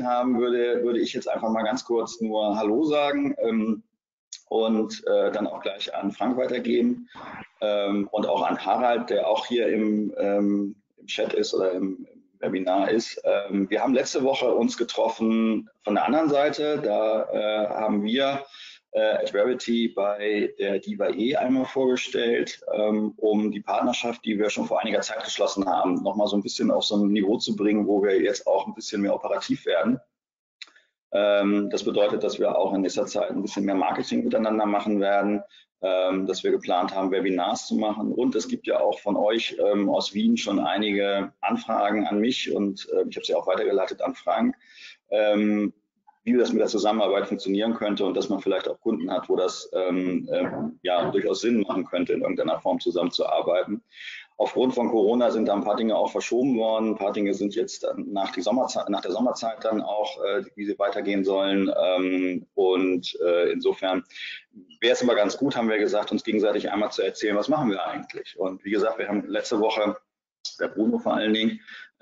haben, würde ich jetzt einfach mal ganz kurz nur Hallo sagen und dann auch gleich an Frank weitergeben und auch an Harald, der auch hier im Chat ist oder im Webinar ist. Wir haben letzte Woche uns getroffen von der anderen Seite. Da haben wir Adverity bei der DIVA einmal vorgestellt, um die Partnerschaft, die wir schon vor einiger Zeit geschlossen haben, nochmal so ein bisschen auf so ein Niveau zu bringen, wo wir jetzt auch ein bisschen mehr operativ werden. Das bedeutet, dass wir auch in nächster Zeit ein bisschen mehr Marketing miteinander machen werden, dass wir geplant haben, Webinars zu machen. Und es gibt ja auch von euch aus Wien schon einige Anfragen an mich und ich habe sie auch weitergeleitet an Frank, wie das mit der Zusammenarbeit funktionieren könnte und dass man vielleicht auch Kunden hat, wo das ja durchaus Sinn machen könnte, in irgendeiner Form zusammenzuarbeiten. Aufgrund von Corona sind da ein paar Dinge auch verschoben worden. Ein paar Dinge sind jetzt nach der Sommerzeit dann auch, wie sie weitergehen sollen. Insofern wäre es immer ganz gut, haben wir gesagt, uns gegenseitig einmal zu erzählen, was machen wir eigentlich. Und wie gesagt, wir haben letzte Woche, der Bruno vor allen Dingen,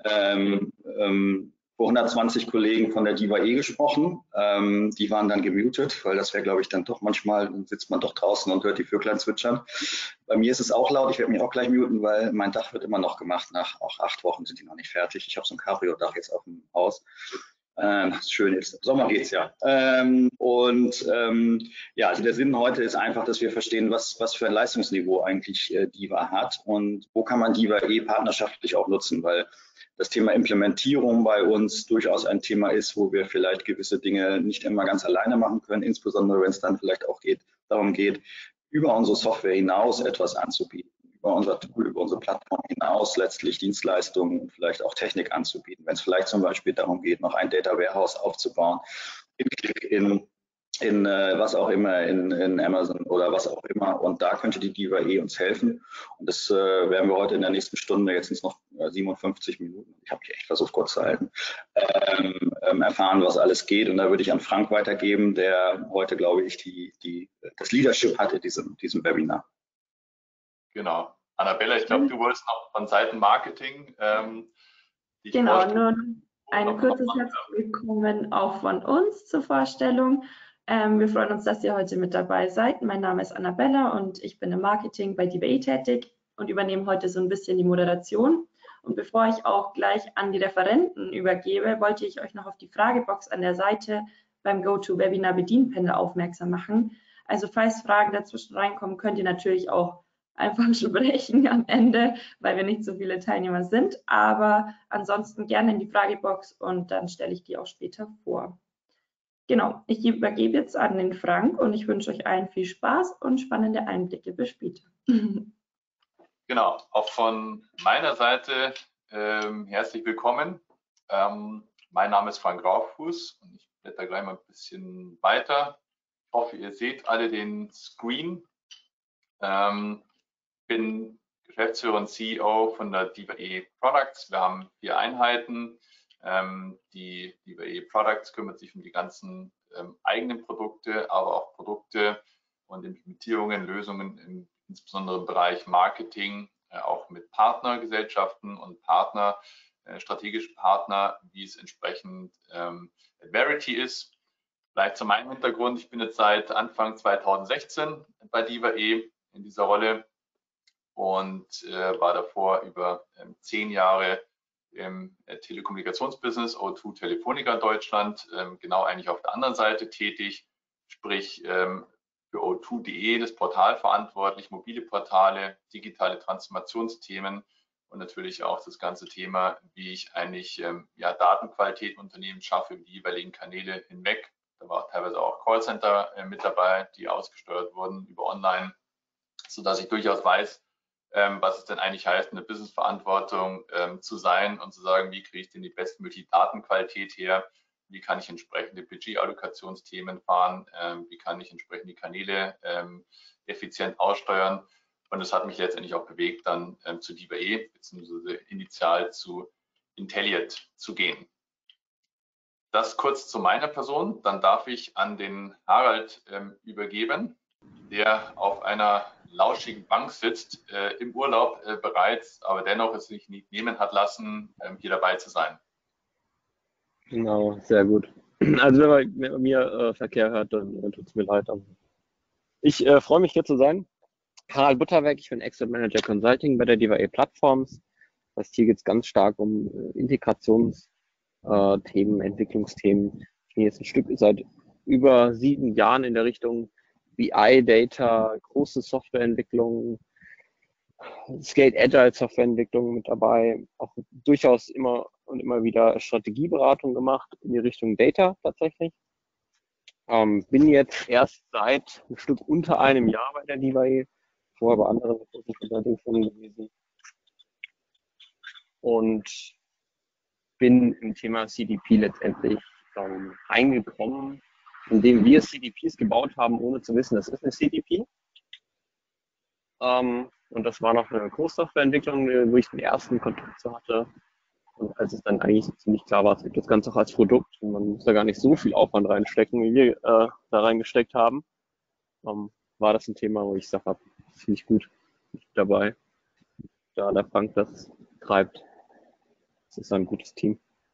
vor 120 Kollegen von der DIVA gesprochen. Die waren dann gemutet, weil das wäre, glaube ich, dann doch manchmal, dann sitzt man doch draußen und hört die Vöglein zwitschern. Bei mir ist es auch laut, ich werde mich auch gleich muten, weil mein Dach wird immer noch gemacht. Nach auch 8 Wochen sind die noch nicht fertig. Ich habe so ein Cabrio-Dach jetzt auf dem Haus. Schön ist. Sommer geht's ja. Ja, also der Sinn heute ist einfach, dass wir verstehen, was für ein Leistungsniveau eigentlich DIVA hat und wo kann man DIVA partnerschaftlich auch nutzen, weil das Thema Implementierung bei uns durchaus ein Thema ist, wo wir vielleicht gewisse Dinge nicht immer ganz alleine machen können, insbesondere wenn es dann vielleicht auch darum geht, über unsere Software hinaus etwas anzubieten, über unser Tool, über unsere Plattform hinaus letztlich Dienstleistungen und vielleicht auch Technik anzubieten. Wenn es vielleicht zum Beispiel darum geht, noch ein Data Warehouse aufzubauen, in was auch immer, in Amazon oder was auch immer. Und da könnte die DIVA uns helfen. Und das werden wir heute in der nächsten Stunde, jetzt sind es noch 57 Minuten, ich habe mich echt versucht kurz zu halten, erfahren, was alles geht. Und da würde ich an Frank weitergeben, der heute, glaube ich, das Leadership hat in diesem Webinar. Genau. Annabella, ich glaube, du wolltest noch von Seiten Marketing genau, nur ein kurzes herzlich willkommen auch von uns zur Vorstellung. Wir freuen uns, dass ihr heute mit dabei seid. Mein Name ist Annabella und ich bin im Marketing bei DIVA tätig und übernehme heute so ein bisschen die Moderation. Und bevor ich auch gleich an die Referenten übergebe, wollte ich euch noch auf die Fragebox an der Seite beim GoToWebinar Bedienpanel aufmerksam machen. Also falls Fragen dazwischen reinkommen, könnt ihr natürlich auch einfach sprechen am Ende, weil wir nicht so viele Teilnehmer sind. Aber ansonsten gerne in die Fragebox und dann stelle ich die auch später vor. Genau, ich übergebe jetzt an den Frank und ich wünsche euch allen viel Spaß und spannende Einblicke. Bis später. Genau, auch von meiner Seite herzlich willkommen. Mein Name ist Frank Raufuß und ich blätter gleich mal ein bisschen weiter. Ich hoffe, ihr seht alle den Screen. Bin Geschäftsführer und CEO von der DIVA Products. Wir haben 4 Einheiten. Die DIVA Products kümmert sich um die ganzen eigenen Produkte, aber auch Produkte und Implementierungen, Lösungen insbesondere im Bereich Marketing, auch mit Partnergesellschaften und strategische Partner, wie es entsprechend Adverity ist. Vielleicht zu meinem Hintergrund, ich bin jetzt seit Anfang 2016 bei DIVA in dieser Rolle und war davor über 10 Jahre im Telekommunikationsbusiness O2 Telefonica in Deutschland, genau eigentlich auf der anderen Seite tätig, sprich für O2.de, das Portal verantwortlich, mobile Portale, digitale Transformationsthemen und natürlich auch das ganze Thema, wie ich eigentlich Datenqualität im Unternehmen schaffe, über die jeweiligen Kanäle hinweg. Da war teilweise auch Callcenter mit dabei, die ausgesteuert wurden über Online, sodass ich durchaus weiß, was es denn eigentlich heißt, eine Businessverantwortung zu sein und zu sagen, wie kriege ich denn die bestmögliche Datenqualität her, wie kann ich entsprechende Budgetallokationsthemen fahren, wie kann ich entsprechend die Kanäle effizient aussteuern. Und das hat mich letztendlich auch bewegt, dann zu DIVA beziehungsweise initial zu Intelliate zu gehen. Das kurz zu meiner Person. Dann darf ich an den Harald übergeben, der auf einer lauschigen Bank sitzt, im Urlaub bereits, aber dennoch es sich nicht nehmen hat lassen, hier dabei zu sein. Genau, sehr gut. Also wenn man mit mir Verkehr hört, dann tut es mir leid. Aber ich freue mich hier zu sein. Harald Butterweg, ich bin Expert Manager Consulting bei der DIVAE Plattforms. Das heißt, hier geht es ganz stark um Integrationsthemen, Entwicklungsthemen. Ich bin jetzt ein Stück seit über 7 Jahren in der Richtung BI, Data, große Softwareentwicklung, Skate Agile Softwareentwicklung mit dabei, auch durchaus immer und immer wieder Strategieberatung gemacht in die Richtung Data tatsächlich. Bin jetzt erst seit ein Stück unter einem Jahr bei der DIVAE, vorher bei anderen großen Consulting-Firmen gewesen und bin im Thema CDP letztendlich reingekommen, indem wir CDPs gebaut haben, ohne zu wissen, das ist eine CDP. Und das war noch eine Großsoftwareentwicklung, wo ich den ersten Kontakt zu hatte. Und als es dann eigentlich ziemlich klar war, es gibt das Ganze auch als Produkt und man muss da gar nicht so viel Aufwand reinstecken, wie wir da reingesteckt haben, war das ein Thema, wo ich gesagt habe, das finde ich gut, ich bin dabei. Da der Frank das treibt, das ist ein gutes Team.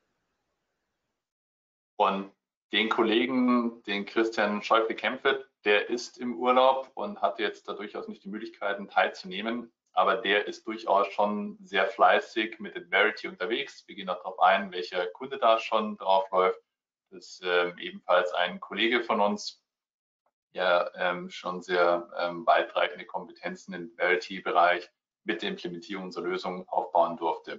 Und den Kollegen, den Christian Schäuble-Kempfert, der ist im Urlaub und hat jetzt da durchaus nicht die Möglichkeiten teilzunehmen, aber der ist durchaus schon sehr fleißig mit Adverity unterwegs. Wir gehen darauf ein, welcher Kunde da schon drauf läuft. Das ist ebenfalls ein Kollege von uns, der schon sehr weitreichende Kompetenzen im Adverity-Bereich mit der Implementierung unserer Lösung aufbauen durfte.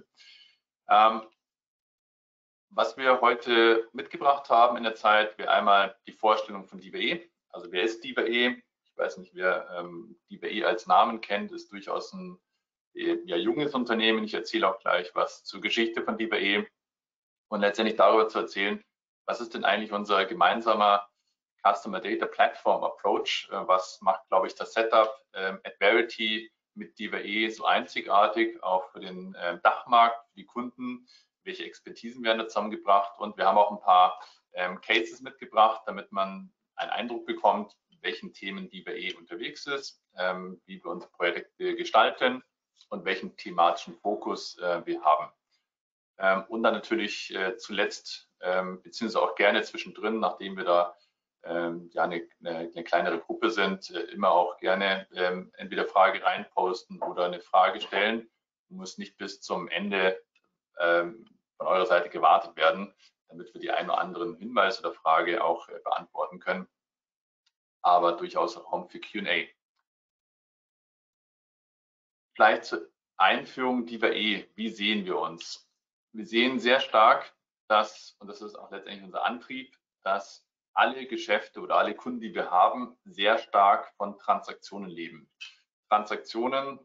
Was wir heute mitgebracht haben in der Zeit, wäre einmal die Vorstellung von DIVAE. Also wer ist DIVAE? Ich weiß nicht, wer DIVAE als Namen kennt, ist durchaus ein junges Unternehmen. Ich erzähle auch gleich was zur Geschichte von DIVAE und letztendlich darüber zu erzählen, was ist denn eigentlich unser gemeinsamer Customer Data Platform Approach? Was macht, glaube ich, das Setup Adverity mit DIVAE so einzigartig, auch für den Dachmarkt, für die Kunden? Welche Expertisen werden da zusammengebracht? Und wir haben auch ein paar Cases mitgebracht, damit man einen Eindruck bekommt, welchen Themen DIVAE unterwegs ist, wie wir unsere Projekte gestalten und welchen thematischen Fokus wir haben. Und dann natürlich zuletzt, beziehungsweise auch gerne zwischendrin, nachdem wir da eine kleinere Gruppe sind, immer auch gerne entweder Frage reinposten oder eine Frage stellen. Muss nicht bis zum Ende von eurer Seite gewartet werden, damit wir die einen oder anderen Hinweis oder Frage auch beantworten können. Aber durchaus Raum für Q&A. Vielleicht zur Einführung DIVAE. Wie sehen wir uns? Wir sehen sehr stark, dass, und das ist auch letztendlich unser Antrieb, dass alle Geschäfte oder alle Kunden, die wir haben, sehr stark von Transaktionen leben. Transaktionen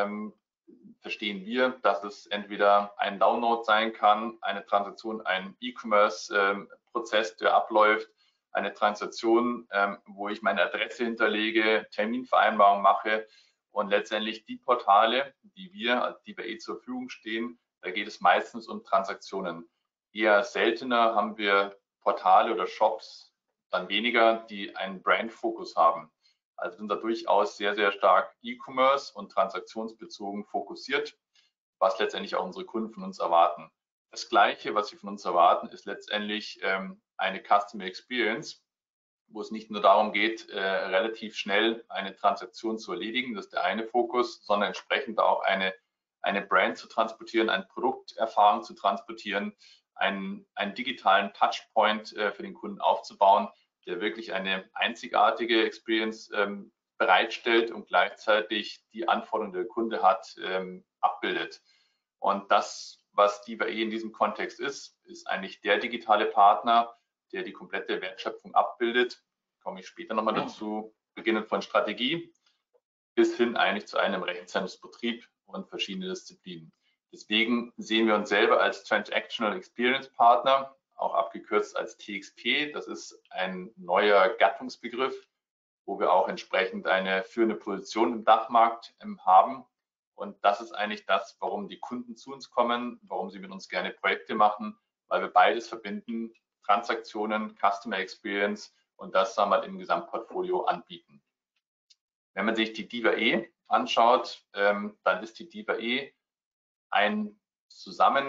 verstehen wir, dass es entweder ein Download sein kann, eine Transaktion, ein E-Commerce-Prozess, der abläuft, eine Transaktion, wo ich meine Adresse hinterlege, Terminvereinbarung mache und letztendlich die Portale, die wir als DIVAE zur Verfügung stehen, da geht es meistens um Transaktionen. Eher seltener haben wir Portale oder Shops, dann weniger, die einen Brand-Fokus haben. Also sind da durchaus sehr, sehr stark E-Commerce und transaktionsbezogen fokussiert, was letztendlich auch unsere Kunden von uns erwarten. Das Gleiche, was sie von uns erwarten, ist letztendlich eine Customer Experience, wo es nicht nur darum geht, relativ schnell eine Transaktion zu erledigen, das ist der eine Fokus, sondern entsprechend auch eine Brand zu transportieren, eine Produkterfahrung zu transportieren, einen digitalen Touchpoint für den Kunden aufzubauen, der wirklich eine einzigartige Experience bereitstellt und gleichzeitig die Anforderungen, die der Kunde hat, abbildet. Und das, was DIVAE in diesem Kontext ist eigentlich der digitale Partner, der die komplette Wertschöpfung abbildet. Komme ich später nochmal dazu, beginnend von Strategie bis hin eigentlich zu einem Rechenzentrumsbetrieb und verschiedene Disziplinen. Deswegen sehen wir uns selber als Transactional Experience Partner, auch abgekürzt als TXP. Das ist ein neuer Gattungsbegriff, wo wir auch entsprechend eine führende Position im Dachmarkt haben. Und das ist eigentlich das, warum die Kunden zu uns kommen, warum sie mit uns gerne Projekte machen, weil wir beides verbinden, Transaktionen, Customer Experience und das dann mal im Gesamtportfolio anbieten. Wenn man sich die DIVAE anschaut, dann ist die DIVAE ein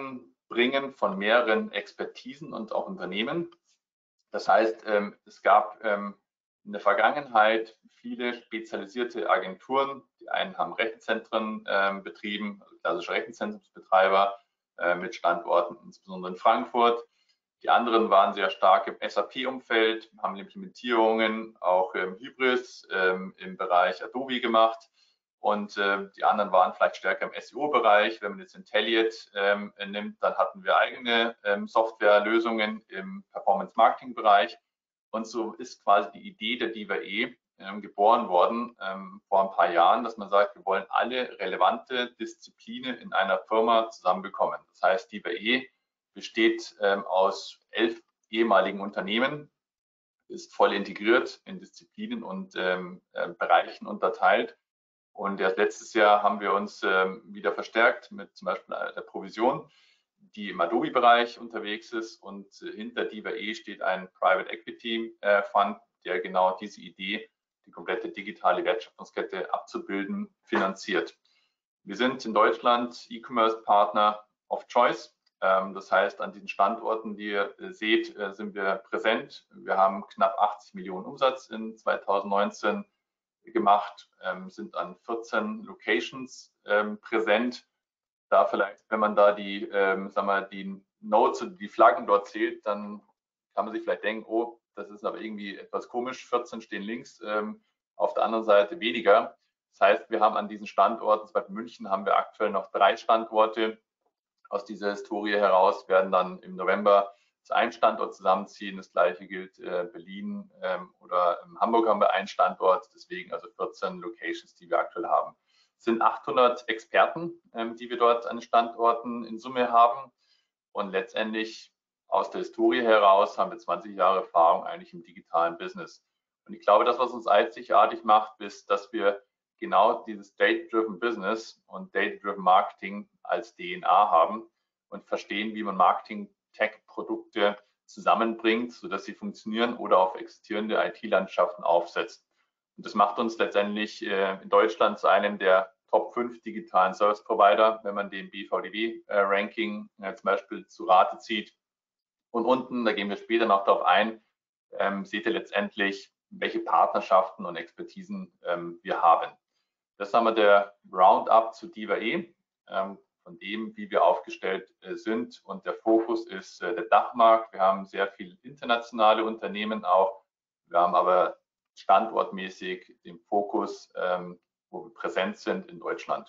Bringen von mehreren Expertisen und auch Unternehmen. Das heißt, es gab in der Vergangenheit viele spezialisierte Agenturen. Die einen haben Rechenzentren betrieben, also klassische Rechenzentrumsbetreiber mit Standorten insbesondere in Frankfurt. Die anderen waren sehr stark im SAP-Umfeld, haben Implementierungen auch im Hybris, im Bereich Adobe gemacht. Und die anderen waren vielleicht stärker im SEO-Bereich. Wenn man jetzt Intelliate nimmt, dann hatten wir eigene Softwarelösungen im Performance-Marketing-Bereich. Und so ist quasi die Idee der DIVAE geboren worden vor ein paar Jahren, dass man sagt, wir wollen alle relevante Disziplinen in einer Firma zusammenbekommen. Das heißt, DIVAE besteht aus 11 ehemaligen Unternehmen, ist voll integriert in Disziplinen und Bereichen unterteilt. Und erst letztes Jahr haben wir uns wieder verstärkt mit zum Beispiel der Provision, die im Adobe-Bereich unterwegs ist. Und hinter DIVAE steht ein Private Equity Fund, der genau diese Idee, die komplette digitale Wertschöpfungskette abzubilden, finanziert. Wir sind in Deutschland E-Commerce-Partner of Choice. Das heißt, an diesen Standorten, die ihr seht, sind wir präsent. Wir haben knapp 80 Millionen Umsatz in 2019 gemacht, sind an 14 Locations präsent. Da vielleicht, wenn man da die, die Notes und die Flaggen dort zählt, dann kann man sich vielleicht denken, oh, das ist aber irgendwie etwas komisch, 14 stehen links, auf der anderen Seite weniger. Das heißt, wir haben an diesen Standorten, zum Beispiel München haben wir aktuell noch 3 Standorte. Aus dieser Historie heraus werden dann im November zu einem Standort zusammenziehen. Das gleiche gilt Berlin oder Hamburg haben wir einen Standort, deswegen also 14 Locations, die wir aktuell haben. Es sind 800 Experten, die wir dort an Standorten in Summe haben. Und letztendlich aus der Historie heraus haben wir 20 Jahre Erfahrung eigentlich im digitalen Business. Und ich glaube, das, was uns einzigartig macht, ist, dass wir genau dieses Data-Driven Business und Data-Driven Marketing als DNA haben und verstehen, wie man Marketing-Tech-Produkte zusammenbringt, sodass sie funktionieren oder auf existierende IT-Landschaften aufsetzt. Und das macht uns letztendlich in Deutschland zu einem der Top 5 digitalen Service Provider, wenn man den BVDW-Ranking zum Beispiel zu Rate zieht. Und unten, da gehen wir später noch darauf ein, seht ihr letztendlich, welche Partnerschaften und Expertisen wir haben. Das haben wir der Roundup zu DIVAE, von dem, wie wir aufgestellt sind. Und der Fokus ist der Dachmarkt. Wir haben sehr viele internationale Unternehmen auch. Wir haben aber standortmäßig den Fokus, wo wir präsent sind in Deutschland.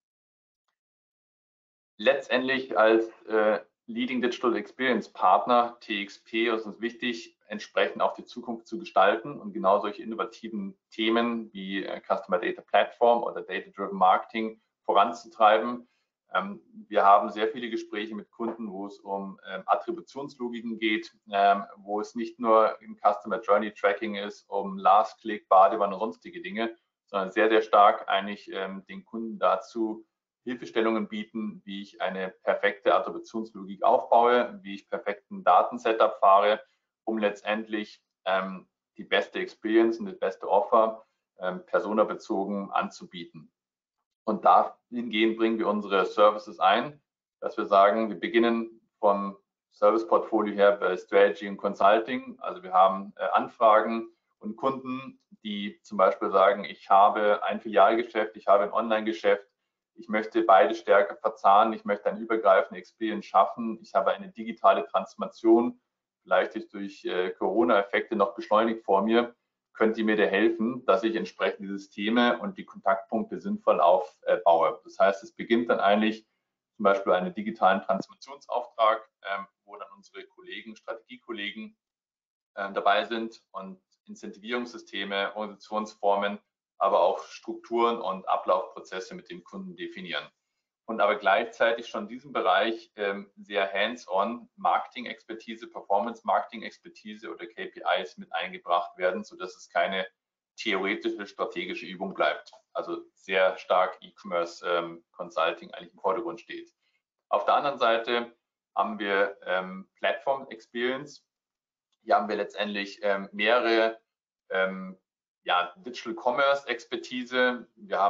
Letztendlich als Leading Digital Experience Partner, TXP, ist uns wichtig, entsprechend auch die Zukunft zu gestalten und genau solche innovativen Themen wie Customer Data Platform oder Data Driven Marketing voranzutreiben. Wir haben sehr viele Gespräche mit Kunden, wo es um Attributionslogiken geht, wo es nicht nur im Customer Journey Tracking ist, um Last Click, Badewanne und sonstige Dinge, sondern sehr, sehr stark eigentlich den Kunden dazu Hilfestellungen bieten, wie ich eine perfekte Attributionslogik aufbaue, wie ich perfekten Datensetup fahre, um letztendlich die beste Experience und das beste Offer personabezogen anzubieten. Und dahingehend bringen wir unsere Services ein, dass wir sagen, wir beginnen vom Service-Portfolio her bei Strategy und Consulting. Also wir haben Anfragen und Kunden, die zum Beispiel sagen, ich habe ein Filialgeschäft, ich habe ein Online-Geschäft, ich möchte beide stärker verzahnen, ich möchte eine übergreifende Experience schaffen, ich habe eine digitale Transformation, vielleicht ist durch Corona-Effekte noch beschleunigt vor mir, könnt ihr mir da helfen, dass ich entsprechend die Systeme und die Kontaktpunkte sinnvoll aufbaue. Das heißt, es beginnt dann eigentlich zum Beispiel einen digitalen Transformationsauftrag, wo dann unsere Kollegen, Strategiekollegen dabei sind und Incentivierungssysteme, Organisationsformen, aber auch Strukturen und Ablaufprozesse mit dem Kunden definieren. Und aber gleichzeitig schon in diesem Bereich sehr hands-on Marketing-Expertise, Performance-Marketing-Expertise oder KPIs mit eingebracht werden, sodass es keine theoretische, strategische Übung bleibt. Also sehr stark E-Commerce Consulting eigentlich im Vordergrund steht. Auf der anderen Seite haben wir Platform Experience. Hier haben wir letztendlich mehrere Digital Commerce Expertise. Wir haben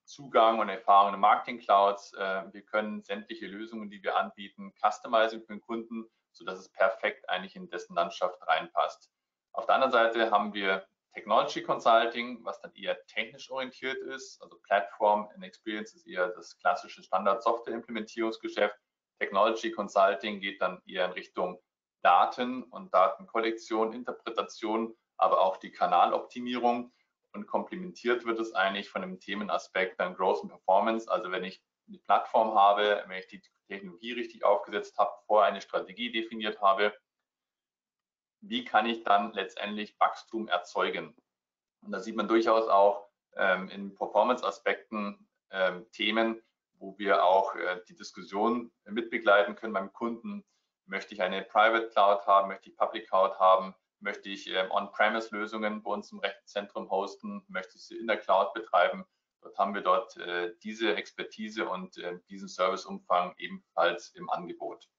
Zugang und Erfahrung in Marketing Clouds. Wir können sämtliche Lösungen, die wir anbieten, customizen für den Kunden, sodass es perfekt eigentlich in dessen Landschaft reinpasst. Auf der anderen Seite haben wir Technology Consulting, was dann eher technisch orientiert ist. Also Platform and Experience ist eher das klassische Standard-Software-Implementierungsgeschäft. Technology Consulting geht dann eher in Richtung Daten und Datenkollektion, Interpretation, aber auch die Kanaloptimierung. Und komplementiert wird es eigentlich von dem Themenaspekt dann Growth und Performance. Also wenn ich eine Plattform habe, wenn ich die Technologie richtig aufgesetzt habe, vorher eine Strategie definiert habe, wie kann ich dann letztendlich Wachstum erzeugen? Und da sieht man durchaus auch in Performance-Aspekten Themen, wo wir auch die Diskussion mitbegleiten können beim Kunden. Möchte ich eine Private Cloud haben? Möchte ich Public Cloud haben? Möchte ich On-Premise-Lösungen bei uns im Rechenzentrum hosten? Möchte ich sie in der Cloud betreiben? Dort haben wir diese Expertise und diesen Serviceumfang ebenfalls im Angebot.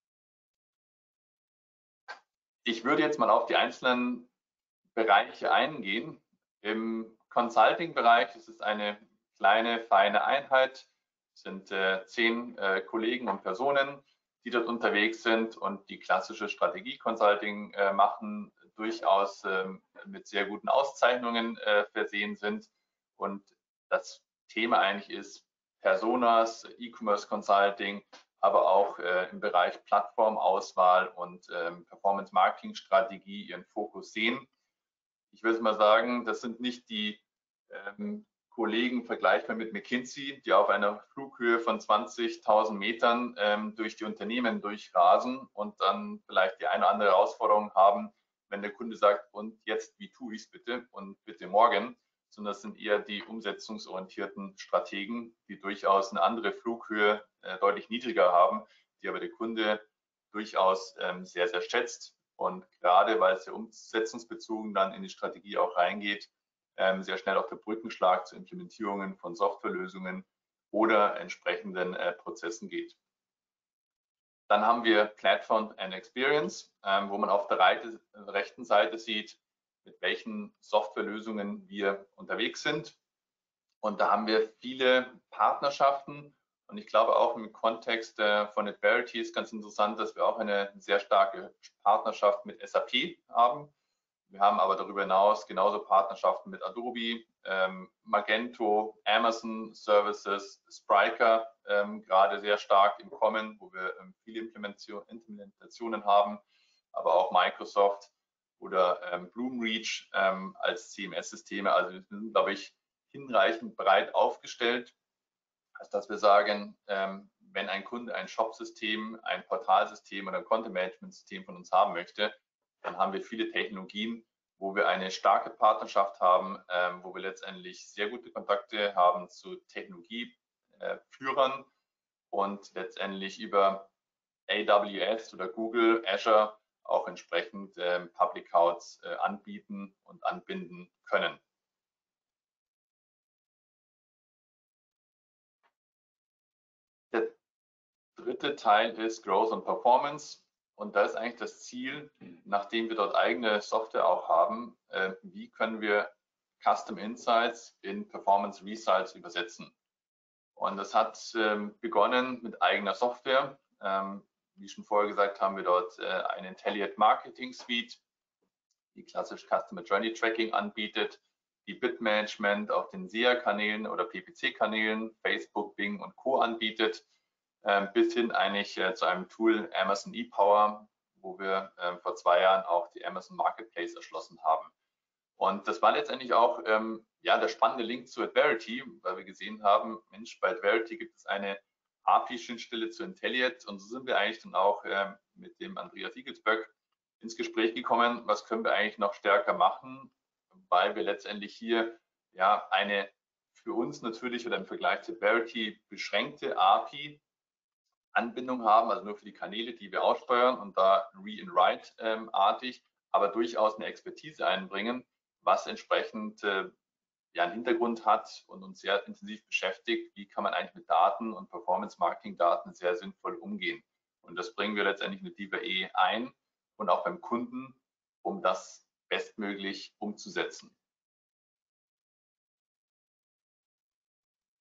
Ich würde jetzt mal auf die einzelnen Bereiche eingehen. Im Consulting-Bereich ist es eine kleine, feine Einheit. Es sind 10 Kollegen und Personen, die dort unterwegs sind und die klassische Strategie-Consulting machen, durchaus mit sehr guten Auszeichnungen versehen sind. Und das Thema eigentlich ist Personas, E-Commerce Consulting, aber auch im Bereich Plattformauswahl und Performance-Marketing-Strategie ihren Fokus sehen. Ich würde mal sagen, das sind nicht die Kollegen vergleichbar mit McKinsey, die auf einer Flughöhe von 20.000 Metern durch die Unternehmen durchrasen und dann vielleicht die eine oder andere Herausforderung haben, wenn der Kunde sagt, und jetzt, wie tue ich es bitte und bitte morgen, sondern das sind eher die umsetzungsorientierten Strategen, die durchaus eine andere Flughöhe deutlich niedriger haben, die aber der Kunde durchaus sehr, sehr schätzt. Und gerade weil es ja umsetzungsbezogen dann in die Strategie auch reingeht, sehr schnell auch der Brückenschlag zu Implementierungen von Softwarelösungen oder entsprechenden Prozessen geht. Dann haben wir Platform and Experience, wo man auf der rechten Seite sieht, mit welchen Softwarelösungen wir unterwegs sind. Und da haben wir viele Partnerschaften. Und ich glaube auch im Kontext von Adverity ist ganz interessant, dass wir auch eine sehr starke Partnerschaft mit SAP haben. Wir haben aber darüber hinaus genauso Partnerschaften mit Adobe, Magento, Amazon Services, Spryker, gerade sehr stark im Kommen, wo wir viele Implementationen haben, aber auch Microsoft oder Bloomreach als CMS-Systeme. Also wir sind, glaube ich, hinreichend breit aufgestellt, als dass wir sagen, wenn ein Kunde ein Shop-System, ein Portalsystem oder ein Content-Management-System von uns haben möchte, dann haben wir viele Technologien, wo wir eine starke Partnerschaft haben, wo wir letztendlich sehr gute Kontakte haben zu Technologieführern und letztendlich über AWS oder Google, Azure auch entsprechend Public Clouds anbieten und anbinden können. Der dritte Teil ist Growth und Performance. Und da ist eigentlich das Ziel, nachdem wir dort eigene Software auch haben, wie können wir Custom Insights in Performance Results übersetzen. Und das hat begonnen mit eigener Software. Wie schon vorher gesagt, haben wir dort eine Intelliate Marketing Suite, die klassisch Customer Journey Tracking anbietet, die Bid-Management auf den SEA-Kanälen oder PPC-Kanälen, Facebook, Bing und Co. anbietet, bis hin eigentlich zu einem Tool Amazon ePower, wo wir vor 2 Jahren auch die Amazon Marketplace erschlossen haben. Und das war letztendlich auch ja, der spannende Link zu Adverity, weil wir gesehen haben, Mensch, bei Adverity gibt es eine API-Schnittstelle zu Intelliate und so sind wir eigentlich dann auch mit dem Andreas Igelsböck ins Gespräch gekommen, was können wir eigentlich noch stärker machen, weil wir letztendlich hier ja eine für uns natürlich oder im Vergleich zu Adverity beschränkte API Anbindung haben, also nur für die Kanäle, die wir aussteuern und da Read-and-Write-artig, aber durchaus eine Expertise einbringen, was entsprechend ja einen Hintergrund hat und uns sehr intensiv beschäftigt, wie kann man eigentlich mit Daten und Performance-Marketing-Daten sehr sinnvoll umgehen. Und das bringen wir letztendlich mit DIVA ein und auch beim Kunden, um das bestmöglich umzusetzen.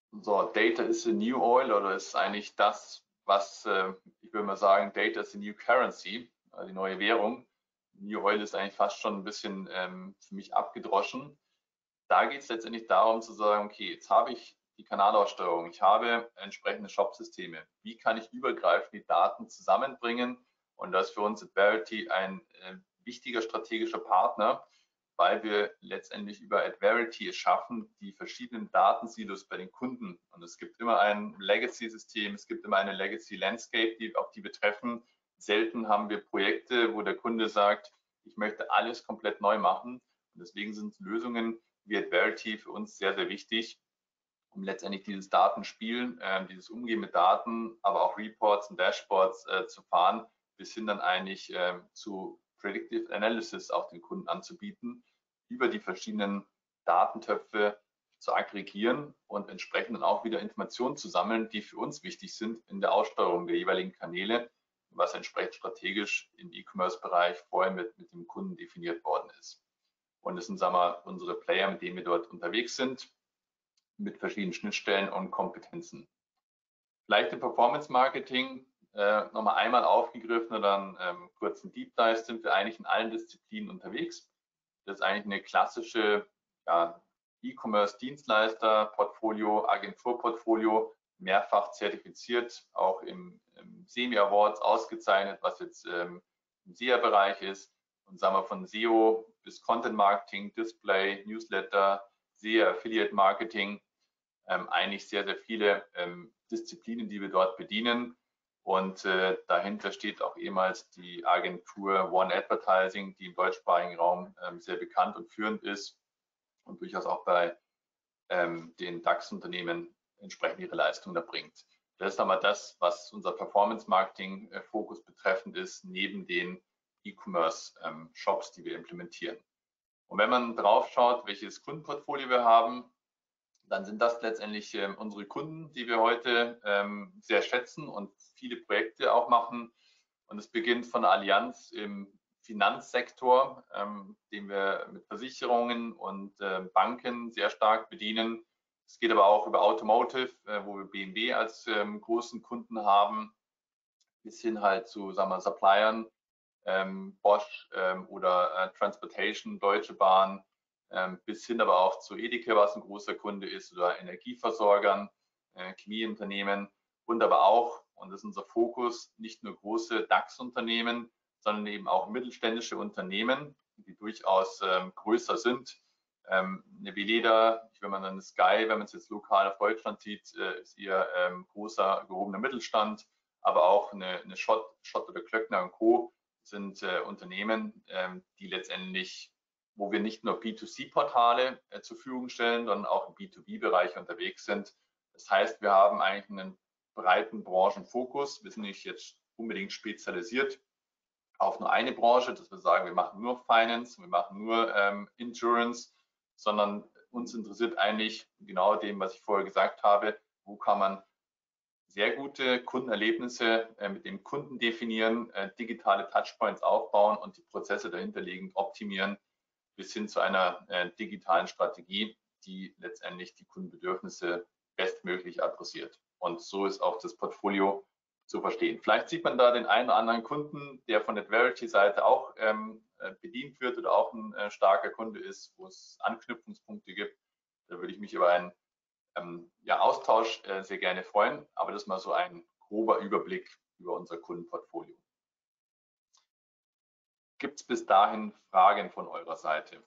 So, Data is the new oil, oder ist eigentlich das, was, ich würde mal sagen, Data is the new currency, die neue Währung. New Oil ist eigentlich fast schon ein bisschen für mich abgedroschen. Da geht es letztendlich darum zu sagen, okay, jetzt habe ich die Kanalaussteuerung, ich habe entsprechende Shop-Systeme. Wie kann ich übergreifend die Daten zusammenbringen? Und das ist für uns Adverity ein wichtiger strategischer Partner, weil wir letztendlich über Adverity es schaffen, die verschiedenen Datensilos bei den Kunden, und es gibt immer ein Legacy-System, es gibt immer eine Legacy-Landscape, auf die wir treffen. Selten haben wir Projekte, wo der Kunde sagt, ich möchte alles komplett neu machen. Und deswegen sind Lösungen wie Adverity für uns sehr, sehr wichtig, um letztendlich dieses Datenspiel, dieses Umgehen mit Daten, aber auch Reports und Dashboards zu fahren, bis hin dann eigentlich zu Predictive Analysis auch den Kunden anzubieten, über die verschiedenen Datentöpfe zu aggregieren und entsprechend dann auch wieder Informationen zu sammeln, die für uns wichtig sind in der Aussteuerung der jeweiligen Kanäle, was entsprechend strategisch im E-Commerce-Bereich vorher mit dem Kunden definiert worden ist. Und das sind, sagen wir, unsere Player, mit denen wir dort unterwegs sind, mit verschiedenen Schnittstellen und Kompetenzen. Vielleicht im Performance-Marketing nochmal einmal aufgegriffen und dann kurz ein Deep Dive, sind wir eigentlich in allen Disziplinen unterwegs. Das ist eigentlich eine klassische E-Commerce-Dienstleister-Portfolio, Agenturportfolio, mehrfach zertifiziert, auch im SEMI-Awards ausgezeichnet, was jetzt im SEA-Bereich ist. Und sagen wir von SEO bis Content-Marketing, Display, Newsletter, SEA, Affiliate-Marketing, eigentlich sehr, sehr viele Disziplinen, die wir dort bedienen. Und dahinter steht auch ehemals die Agentur One Advertising, die im deutschsprachigen Raum sehr bekannt und führend ist und durchaus auch bei den DAX-Unternehmen entsprechend ihre Leistung erbringt. Das ist einmal das, was unser Performance-Marketing-Fokus betreffend ist, neben den E-Commerce-Shops, die wir implementieren. Und wenn man drauf schaut, welches Kundenportfolio wir haben, dann sind das letztendlich unsere Kunden, die wir heute sehr schätzen und viele Projekte auch machen. Und es beginnt von der Allianz im Finanzsektor, den wir mit Versicherungen und Banken sehr stark bedienen. Es geht aber auch über Automotive, wo wir BMW als großen Kunden haben, bis hin halt zu, sagen wir, Suppliern, Bosch oder Transportation, Deutsche Bahn, bis hin aber auch zu Edeka, was ein großer Kunde ist, oder Energieversorgern, Chemieunternehmen und aber auch, und das ist unser Fokus, nicht nur große DAX-Unternehmen, sondern eben auch mittelständische Unternehmen, die durchaus größer sind. Eine Veleda, wenn man dann Sky, wenn man es jetzt lokal auf Deutschland sieht, ist eher großer gehobener Mittelstand, aber auch eine Schott oder Klöckner und Co. sind Unternehmen, die letztendlich, wo wir nicht nur B2C-Portale zur Verfügung stellen, sondern auch im B2B-Bereich unterwegs sind. Das heißt, wir haben eigentlich einen breiten Branchenfokus. Wir sind nicht jetzt unbedingt spezialisiert auf nur eine Branche, dass wir sagen, wir machen nur Finance, wir machen nur Insurance, sondern uns interessiert eigentlich genau dem, was ich vorher gesagt habe, wo kann man sehr gute Kundenerlebnisse mit dem Kunden definieren, digitale Touchpoints aufbauen und die Prozesse dahinterliegend optimieren, bis hin zu einer digitalen Strategie, die letztendlich die Kundenbedürfnisse bestmöglich adressiert. Und so ist auch das Portfolio zu verstehen. Vielleicht sieht man da den einen oder anderen Kunden, der von der Adverity-Seite auch bedient wird oder auch ein starker Kunde ist, wo es Anknüpfungspunkte gibt. Da würde ich mich über einen Austausch sehr gerne freuen, aber das ist mal so ein grober Überblick über unser Kundenportfolio. Gibt es bis dahin Fragen von eurer Seite?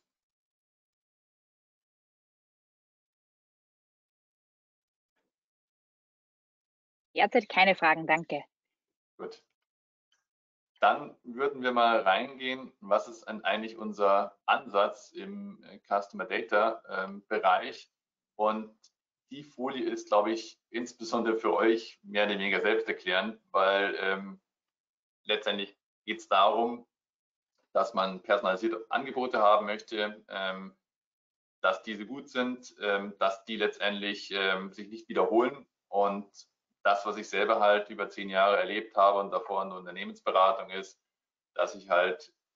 Derzeit keine Fragen, danke. Gut. Dann würden wir mal reingehen, was ist eigentlich unser Ansatz im Customer Data Bereich. Und die Folie ist, glaube ich, insbesondere für euch mehr oder weniger selbsterklärend, weil letztendlich geht es darum, dass man personalisierte Angebote haben möchte, dass diese gut sind, dass die letztendlich sich nicht wiederholen. Und das, was ich selber halt über 10 Jahre erlebt habe und davor in der Unternehmensberatung ist, dass ich halt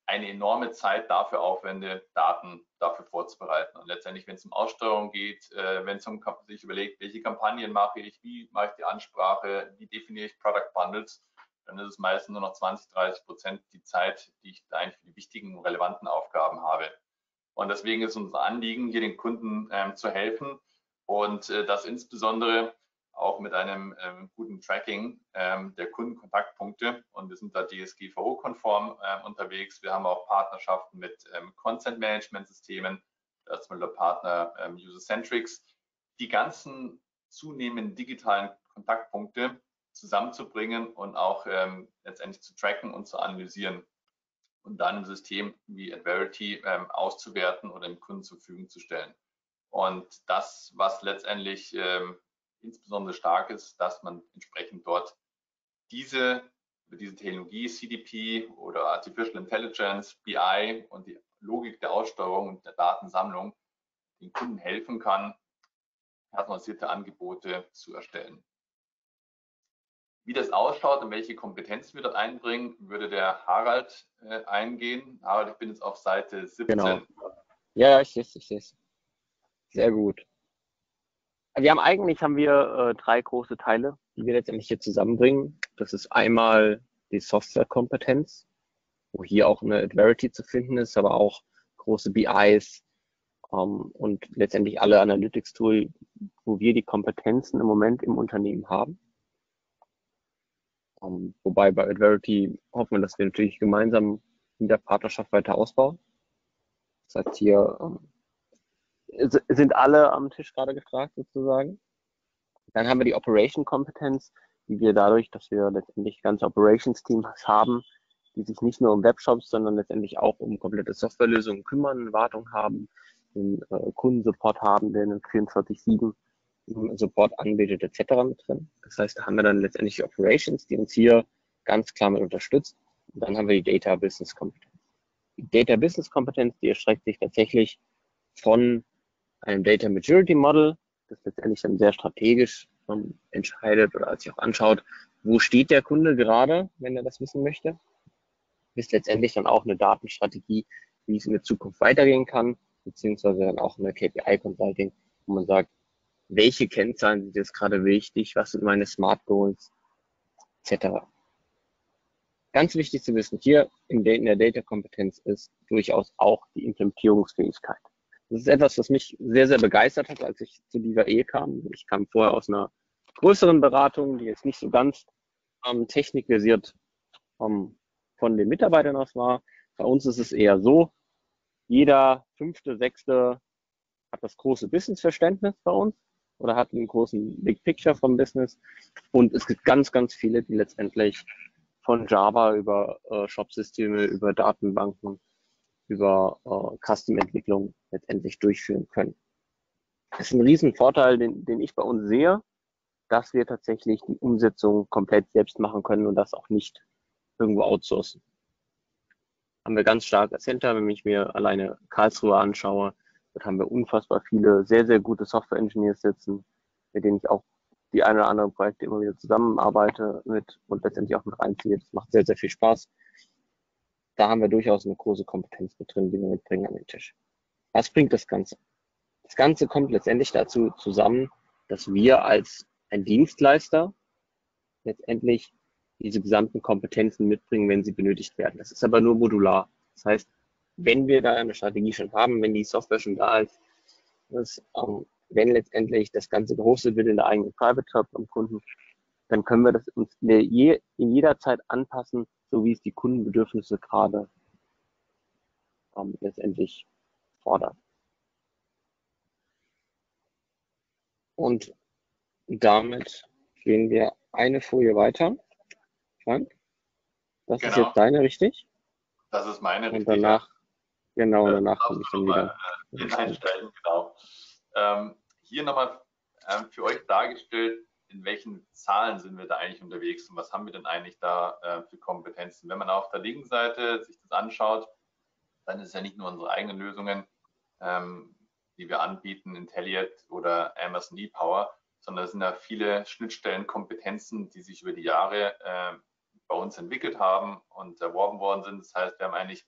eine enorme Zeit dafür aufwende, Daten dafür vorzubereiten. Und letztendlich, wenn es um Aussteuerung geht, wenn es um sich überlegt, welche Kampagnen mache ich, wie mache ich die Ansprache, wie definiere ich Product Bundles, dann ist es meistens nur noch 20–30% die Zeit, die ich da eigentlich für die wichtigen, relevanten Aufgaben habe. Und deswegen ist unser Anliegen, hier den Kunden zu helfen und das insbesondere auch mit einem guten Tracking der Kundenkontaktpunkte. Und wir sind da DSGVO-konform unterwegs. Wir haben auch Partnerschaften mit Content-Management-Systemen, da ist zum Beispiel der Partner User-Centrics, die ganzen zunehmenden digitalen Kontaktpunkte zusammenzubringen und auch letztendlich zu tracken und zu analysieren und dann im System wie Adverity auszuwerten oder dem Kunden zur Verfügung zu stellen. Und das, was letztendlich insbesondere stark ist, dass man entsprechend dort über diese Technologie CDP oder Artificial Intelligence, BI und die Logik der Aussteuerung und der Datensammlung den Kunden helfen kann, personalisierte Angebote zu erstellen. Wie das ausschaut und welche Kompetenzen wir dort einbringen, würde der Harald eingehen. Harald, ich bin jetzt auf Seite 17. Genau. Ja, ich sehe es. Sehr gut. Haben wir 3 große Teile, die wir letztendlich hier zusammenbringen. Das ist einmal die Softwarekompetenz, wo hier auch eine Adverity zu finden ist, aber auch große BIs und letztendlich alle Analytics-Tool, wo wir die Kompetenzen im Moment im Unternehmen haben. Wobei bei Adverity hoffen wir, dass wir natürlich gemeinsam in der Partnerschaft weiter ausbauen. Das heißt, hier sind alle am Tisch gerade gefragt sozusagen. Dann haben wir die Operation-Kompetenz, die wir dadurch, dass wir letztendlich ganze Operations-Teams haben, die sich nicht nur um Webshops, sondern letztendlich auch um komplette Softwarelösungen kümmern, Wartung haben, den Kundensupport haben, der einen 24/7 Support anbietet etc. mit drin. Das heißt, da haben wir dann letztendlich die Operations, die uns hier ganz klar mit unterstützt. Und dann haben wir die Data Business Kompetenz. Die Data Business Kompetenz, die erstreckt sich tatsächlich von einem Data Maturity Model, das letztendlich dann sehr strategisch entscheidet oder sich auch anschaut, wo steht der Kunde gerade, wenn er das wissen möchte, bis letztendlich dann auch eine Datenstrategie, wie es in der Zukunft weitergehen kann, beziehungsweise dann auch eine KPI Consulting, wo man sagt, welche Kennzahlen sind jetzt gerade wichtig, was sind meine Smart Goals, etc. Ganz wichtig zu wissen, hier in der Data-Kompetenz ist durchaus auch die Implementierungsfähigkeit. Das ist etwas, was mich sehr, sehr begeistert hat, als ich zu DIVA kam. Ich kam vorher aus einer größeren Beratung, die jetzt nicht so ganz technikversiert von den Mitarbeitern aus war. Bei uns ist es eher so, jeder 5., 6. hat das große Business-Verständnis bei uns oder hat einen großen Big Picture vom Business. Und es gibt ganz, ganz viele, die letztendlich von Java über Shop-Systeme, über Datenbanken, über Custom-Entwicklung letztendlich durchführen können. Das ist ein riesen Vorteil, den ich bei uns sehe, dass wir tatsächlich die Umsetzung komplett selbst machen können und das auch nicht irgendwo outsourcen. Haben wir ganz stark als Center, wenn ich mir alleine Karlsruhe anschaue, dort haben wir unfassbar viele sehr, sehr gute Software-Engineers sitzen, mit denen ich auch die ein oder andere Projekte immer wieder zusammenarbeite mit und letztendlich auch mit reinziehe. Das macht sehr, sehr viel Spaß. Da haben wir durchaus eine große Kompetenz mit drin, die wir mitbringen an den Tisch. Was bringt das Ganze? Das Ganze kommt letztendlich dazu zusammen, dass wir als ein Dienstleister letztendlich diese gesamten Kompetenzen mitbringen, wenn sie benötigt werden. Das ist aber nur modular. Das heißt, wenn wir da eine Strategie schon haben, wenn die Software schon da ist, wenn letztendlich das Ganze gehostet wird in der eigenen Private Cloud beim Kunden, dann können wir das uns in jeder Zeit anpassen, so wie es die Kundenbedürfnisse gerade letztendlich fordern. Und damit gehen wir eine Folie weiter. Frank, das ist jetzt deine, richtig? Das ist meine, richtig. Und danach, danach komme ich dann wieder. Einsteigen, genau. Hier nochmal für euch dargestellt, in welchen Zahlen sind wir da eigentlich unterwegs und was haben wir denn eigentlich da für Kompetenzen. Wenn man auf der linken Seite sich das anschaut, dann ist es ja nicht nur unsere eigenen Lösungen, die wir anbieten, Intelliate oder Amazon ePower, sondern es sind ja viele Schnittstellen, Kompetenzen, die sich über die Jahre bei uns entwickelt haben und erworben worden sind. Das heißt, wir haben eigentlich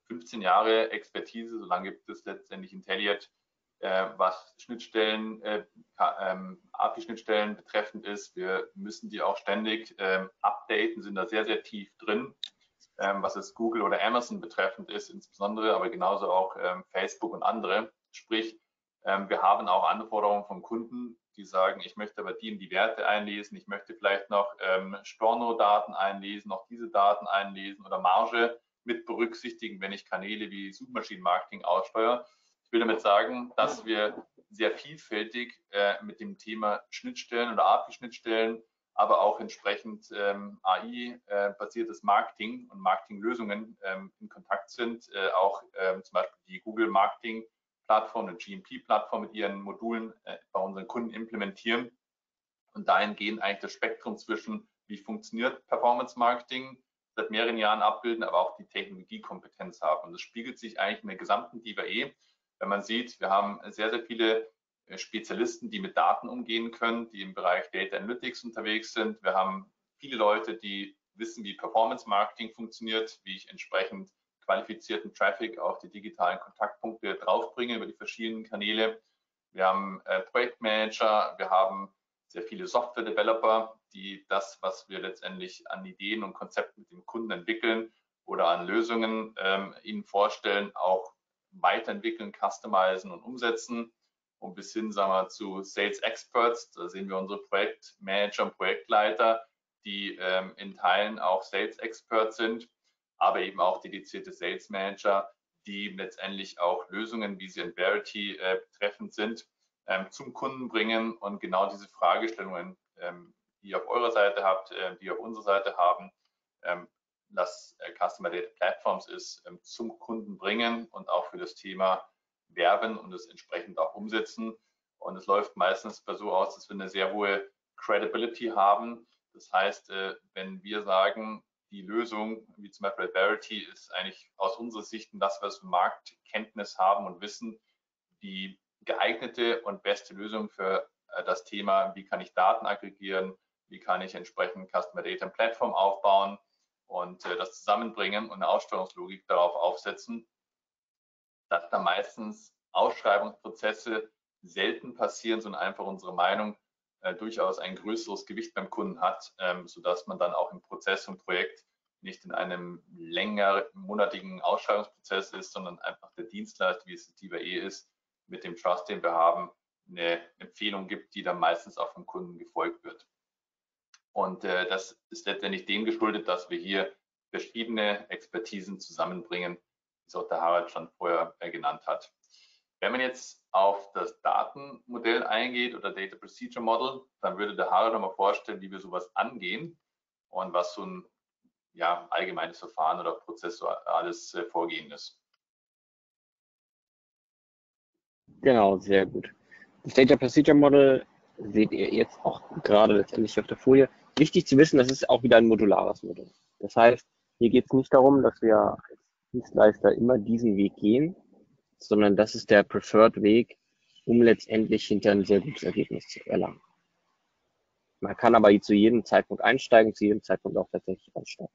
15 Jahre Expertise, so lange gibt es letztendlich Intelliat, was Schnittstellen, API-Schnittstellen betreffend ist. Wir müssen die auch ständig updaten, sind da sehr, sehr tief drin, was es Google oder Amazon betreffend ist insbesondere, aber genauso auch Facebook und andere. Sprich, wir haben auch Anforderungen vom Kunden, die sagen, ich möchte aber die Werte einlesen, ich möchte vielleicht noch Storno-Daten einlesen, noch diese Daten einlesen oder Marge mit berücksichtigen, wenn ich Kanäle wie Suchmaschinenmarketing aussteuere. Ich will damit sagen, dass wir sehr vielfältig mit dem Thema Schnittstellen oder API-Schnittstellen, aber auch entsprechend AI-basiertes Marketing und Marketinglösungen in Kontakt sind. Auch zum Beispiel die Google Marketing Plattform, eine GMP-Plattform mit ihren Modulen bei unseren Kunden implementieren und dahingehend eigentlich das Spektrum zwischen, wie funktioniert Performance Marketing, seit mehreren Jahren abbilden, aber auch die Technologiekompetenz haben. Und das spiegelt sich eigentlich in der gesamten DIVAE, wenn man sieht, wir haben sehr, sehr viele Spezialisten, die mit Daten umgehen können, die im Bereich Data Analytics unterwegs sind. Wir haben viele Leute, die wissen, wie Performance Marketing funktioniert, wie ich entsprechend qualifizierten Traffic auf die digitalen Kontaktpunkte draufbringe über die verschiedenen Kanäle. Wir haben Projektmanager, wir haben sehr viele Software-Developer, die das, was wir letztendlich an Ideen und Konzepten mit dem Kunden entwickeln oder an Lösungen ihnen vorstellen, auch weiterentwickeln, customizen und umsetzen. Und bis hin, sagen wir, zu Sales Experts, da sehen wir unsere Projektmanager und Projektleiter, die in Teilen auch Sales Experts sind, aber eben auch dedizierte Sales Manager, die letztendlich auch Lösungen, wie sie in Verity betreffend sind, zum Kunden bringen und genau diese Fragestellungen, die ihr auf eurer Seite habt, die ihr auf unserer Seite haben, das Customer Data Platforms ist, zum Kunden bringen und auch für das Thema werben und es entsprechend auch umsetzen. Und es läuft meistens so aus, dass wir eine sehr hohe Credibility haben. Das heißt, wenn wir sagen, die Lösung, wie zum Beispiel Verity, ist eigentlich aus unserer Sicht das, was wir Marktkenntnis haben und wissen, die geeignete und beste Lösung für das Thema, wie kann ich Daten aggregieren, wie kann ich entsprechend Customer Data Plattform aufbauen und das zusammenbringen und eine Aussteuerungslogik darauf aufsetzen, dass da meistens Ausschreibungsprozesse selten passieren, sondern einfach unsere Meinung durchaus ein größeres Gewicht beim Kunden hat, sodass man dann auch im Prozess und Projekt nicht in einem monatigen Ausschreibungsprozess ist, sondern einfach der Dienstleister, wie es die DIVAE ist, mit dem Trust, den wir haben, eine Empfehlung gibt, die dann meistens auch vom Kunden gefolgt wird. Und das ist letztendlich dem geschuldet, dass wir hier verschiedene Expertisen zusammenbringen, wie es auch der Harald schon vorher genannt hat. Wenn man jetzt auf das Datenmodell eingeht oder Data Procedure Model, dann würde der Harald nochmal vorstellen, wie wir sowas angehen und was so ein allgemeines Verfahren oder prozessuales Vorgehen ist. Genau, sehr gut. Das Data Procedure Model seht ihr jetzt auch gerade letztendlich auf der Folie. Wichtig zu wissen, das ist auch wieder ein modulares Modell. Das heißt, hier geht es nicht darum, dass wir als Dienstleister immer diesen Weg gehen, sondern das ist der Preferred Weg, um letztendlich hinter ein sehr gutes Ergebnis zu erlangen. Man kann aber zu jedem Zeitpunkt einsteigen, zu jedem Zeitpunkt auch tatsächlich aussteigen.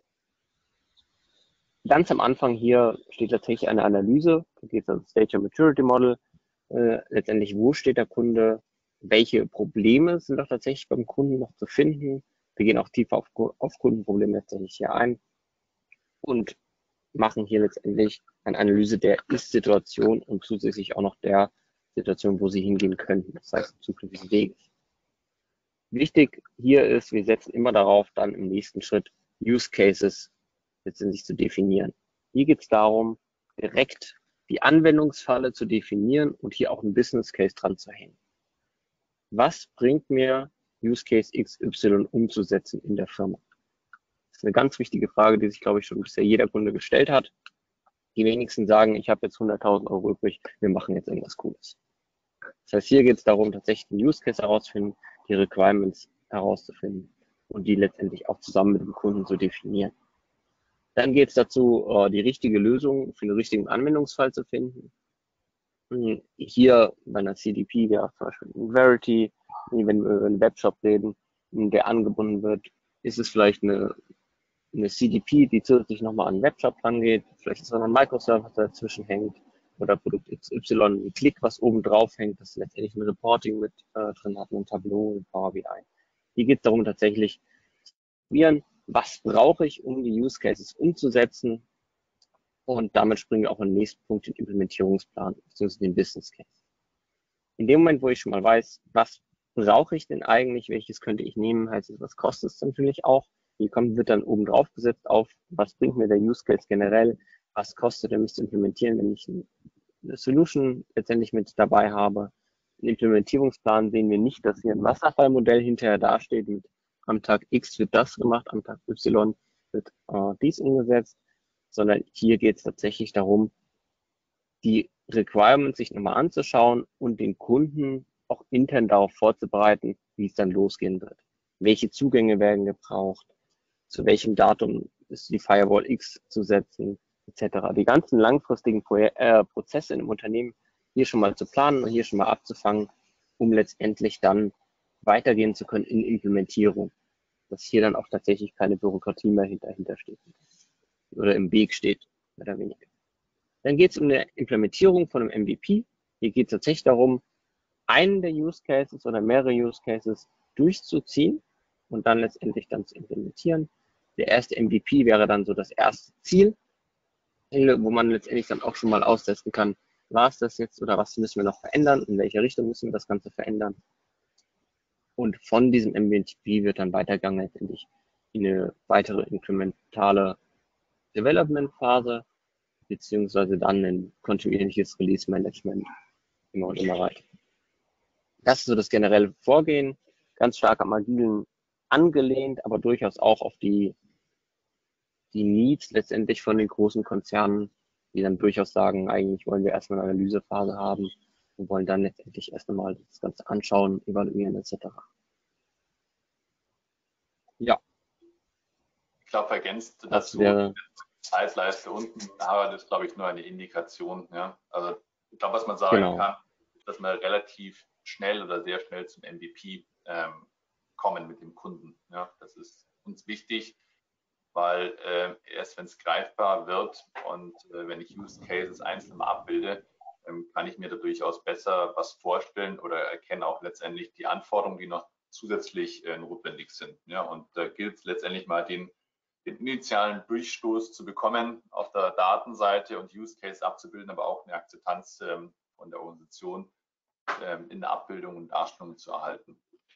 Ganz am Anfang hier steht tatsächlich eine Analyse, da geht es um das Data Maturity Model, letztendlich wo steht der Kunde, welche Probleme sind doch tatsächlich beim Kunden noch zu finden. Wir gehen auch tiefer auf Kundenprobleme letztendlich hier ein und machen hier letztendlich eine Analyse der Ist-Situation und zusätzlich auch noch der Situation, wo sie hingehen könnten, das heißt zukünftigen Weges. Wichtig hier ist, wir setzen immer darauf, dann im nächsten Schritt Use Cases letztendlich zu definieren. Hier geht es darum, direkt die Anwendungsfalle zu definieren und hier auch einen Business Case dran zu hängen. Was bringt mir Use Case XY umzusetzen in der Firma? Das ist eine ganz wichtige Frage, die sich, glaube ich, schon bisher jeder Kunde gestellt hat. Die wenigsten sagen, ich habe jetzt 100.000 Euro übrig, wir machen jetzt irgendwas Cooles. Das heißt, hier geht es darum, tatsächlich den Use Case herauszufinden, die Requirements herauszufinden und die letztendlich auch zusammen mit dem Kunden zu definieren. Dann geht es dazu, die richtige Lösung für den richtigen Anwendungsfall zu finden. Hier bei einer CDP wäre zum Beispiel ein Verity, wenn wir über einen Webshop reden, der angebunden wird, ist es vielleicht eine eine CDP, die zusätzlich nochmal an den Webshop rangeht, vielleicht ist noch ein Microservice, was dazwischen hängt, oder Produkt XY, ein Klick, was oben drauf hängt, das letztendlich ein Reporting mit drin hat, ein Tableau, ein Power BI. Hier geht es darum, tatsächlich zu probieren, was brauche ich, um die Use Cases umzusetzen, und damit springen wir auch in den nächsten Punkt, den Implementierungsplan, beziehungsweise den Business Case. In dem Moment, wo ich schon mal weiß, was brauche ich denn eigentlich, welches könnte ich nehmen, heißt es, was kostet es natürlich auch. Hier wird dann oben drauf gesetzt auf, was bringt mir der Use Case generell, was kostet er mich zu implementieren, wenn ich eine Solution letztendlich mit dabei habe. Im Implementierungsplan sehen wir nicht, dass hier ein Wasserfallmodell hinterher dasteht mit am Tag X wird das gemacht, am Tag Y wird dies umgesetzt, sondern hier geht es tatsächlich darum, die Requirements sich nochmal anzuschauen und den Kunden auch intern darauf vorzubereiten, wie es dann losgehen wird. Welche Zugänge werden gebraucht, zu welchem Datum ist die Firewall X zu setzen, etc. Die ganzen langfristigen Prozesse im Unternehmen hier schon mal zu planen und hier schon mal abzufangen, um letztendlich dann weitergehen zu können in Implementierung. Dass hier dann auch tatsächlich keine Bürokratie mehr dahinter steht oder im Weg steht, mehr oder weniger. Dann geht es um eine Implementierung von einem MVP. Hier geht es tatsächlich darum, einen der Use Cases oder mehrere Use Cases durchzuziehen und dann letztendlich dann zu implementieren. Der erste MVP wäre dann so das erste Ziel, wo man letztendlich dann auch schon mal austesten kann, war es das jetzt oder was müssen wir noch verändern, in welche Richtung müssen wir das Ganze verändern. Und von diesem MVP wird dann weitergegangen letztendlich in eine weitere inkrementale Development-Phase, beziehungsweise dann ein kontinuierliches Release-Management immer und immer weiter. Das ist so das generelle Vorgehen, ganz stark am Agilen angelehnt, aber durchaus auch auf die Needs letztendlich von den großen Konzernen, die dann durchaus sagen, eigentlich wollen wir erstmal eine Analysephase haben und wollen dann letztendlich erst einmal das Ganze anschauen, evaluieren etc. Ja. Ich glaube, ergänzt dazu, Zeitleiste unten, aber das ist, glaube ich, nur eine Indikation. Ja? Also ich glaube, was man sagen kann, ist, dass wir relativ schnell oder sehr schnell zum MVP kommen mit dem Kunden. Ja? Das ist uns wichtig, weil erst wenn es greifbar wird und wenn ich Use Cases einzeln mal abbilde, kann ich mir da durchaus besser was vorstellen oder erkenne auch letztendlich die Anforderungen, die noch zusätzlich notwendig sind. Ja? Und da gilt es letztendlich mal den initialen Durchstoß zu bekommen auf der Datenseite und Use Case abzubilden, aber auch eine Akzeptanz von der Organisation in der Abbildung und Darstellung zu erhalten.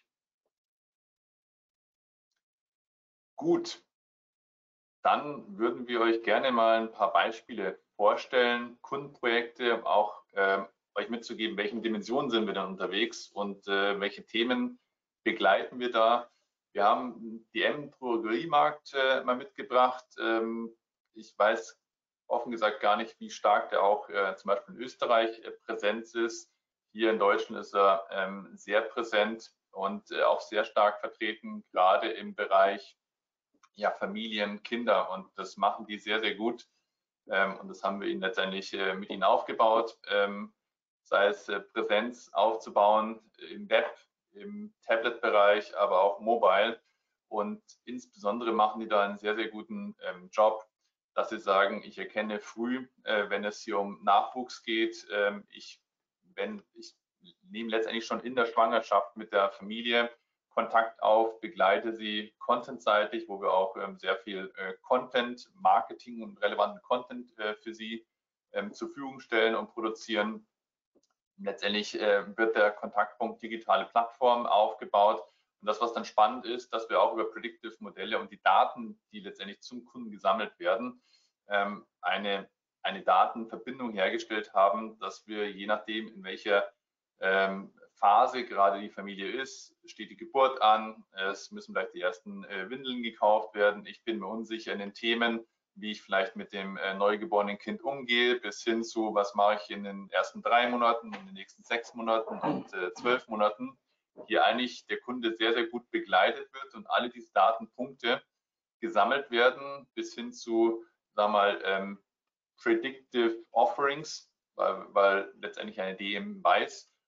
Gut, dann würden wir euch gerne mal ein paar Beispiele vorstellen, Kundenprojekte, auch euch mitzugeben, welchen Dimensionen sind wir dann unterwegs und welche Themen begleiten wir da. Wir haben die M-Drogeriemarkt mal mitgebracht. Ich weiß offen gesagt gar nicht, wie stark der auch zum Beispiel in Österreich präsent ist. Hier in Deutschland ist er sehr präsent und auch sehr stark vertreten, gerade im Bereich Familien, Kinder, und das machen die sehr, sehr gut. Und das haben wir ihnen letztendlich mit ihnen aufgebaut, sei es Präsenz aufzubauen im Web, im Tablet-Bereich, aber auch mobile. Und insbesondere machen die da einen sehr, sehr guten Job, dass sie sagen, ich erkenne früh, wenn es hier um Nachwuchs geht. Ich nehme letztendlich schon in der Schwangerschaft mit der Familie Kontakt auf, begleite sie contentseitig, wo wir auch sehr viel Content, Marketing und relevanten Content für sie zur Verfügung stellen und produzieren. Letztendlich wird der Kontaktpunkt digitale Plattform aufgebaut. Und das, was dann spannend ist, dass wir auch über Predictive Modelle und die Daten, die letztendlich zum Kunden gesammelt werden, eine Datenverbindung hergestellt haben, dass wir je nachdem, in welcher Phase gerade die Familie ist, steht die Geburt an, es müssen vielleicht die ersten Windeln gekauft werden, ich bin mir unsicher in den Themen, wie ich vielleicht mit dem neugeborenen Kind umgehe, bis hin zu, was mache ich in den ersten 3 Monaten, in den nächsten 6 Monaten und 12 Monaten. Hier eigentlich der Kunde sehr, sehr gut begleitet wird und alle diese Datenpunkte gesammelt werden, bis hin zu, sagen wir mal, Predictive Offerings, weil letztendlich eine DM weiß,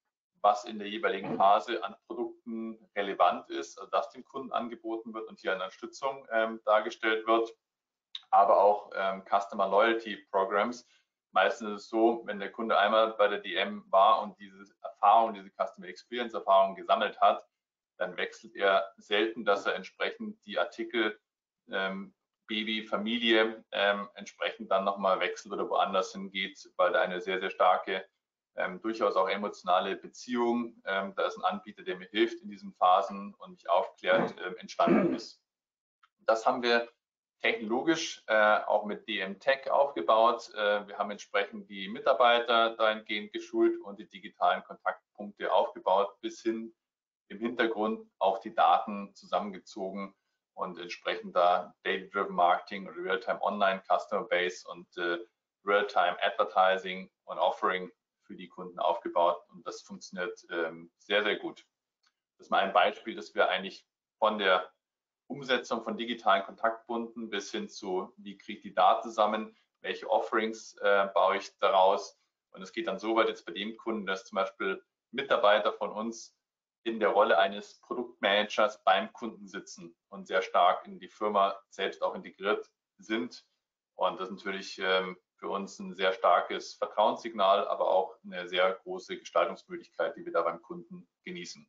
was in der jeweiligen Phase an Produkten relevant ist, also das dem Kunden angeboten wird und hier eine Unterstützung dargestellt wird, aber auch Customer Loyalty Programs. Meistens ist es so, wenn der Kunde einmal bei der DM war und diese Erfahrung, diese Customer Experience Erfahrung gesammelt hat, dann wechselt er selten, dass er entsprechend die Artikel Baby, Familie entsprechend dann nochmal wechselt oder woanders hingeht, weil da eine sehr, sehr starke, durchaus auch emotionale Beziehung, da ist ein Anbieter, der mir hilft in diesen Phasen und mich aufklärt, entstanden ist. Das haben wir technologisch auch mit DM Tech aufgebaut. Wir haben entsprechend die Mitarbeiter dahingehend geschult und die digitalen Kontaktpunkte aufgebaut, bis hin im Hintergrund auch die Daten zusammengezogen und entsprechend da Data-Driven Marketing oder Real-Time Online Customer Base und Real-Time Advertising und Offering für die Kunden aufgebaut. Und das funktioniert sehr, sehr gut. Das ist mal ein Beispiel, dass wir eigentlich von der Umsetzung von digitalen Kontaktpunkten bis hin zu, wie kriege ich die Daten zusammen, welche Offerings baue ich daraus. Und es geht dann so weit jetzt bei dem Kunden, dass zum Beispiel Mitarbeiter von uns in der Rolle eines Produktmanagers beim Kunden sitzen und sehr stark in die Firma selbst auch integriert sind. Und das ist natürlich für uns ein sehr starkes Vertrauenssignal, aber auch eine sehr große Gestaltungsmöglichkeit, die wir da beim Kunden genießen.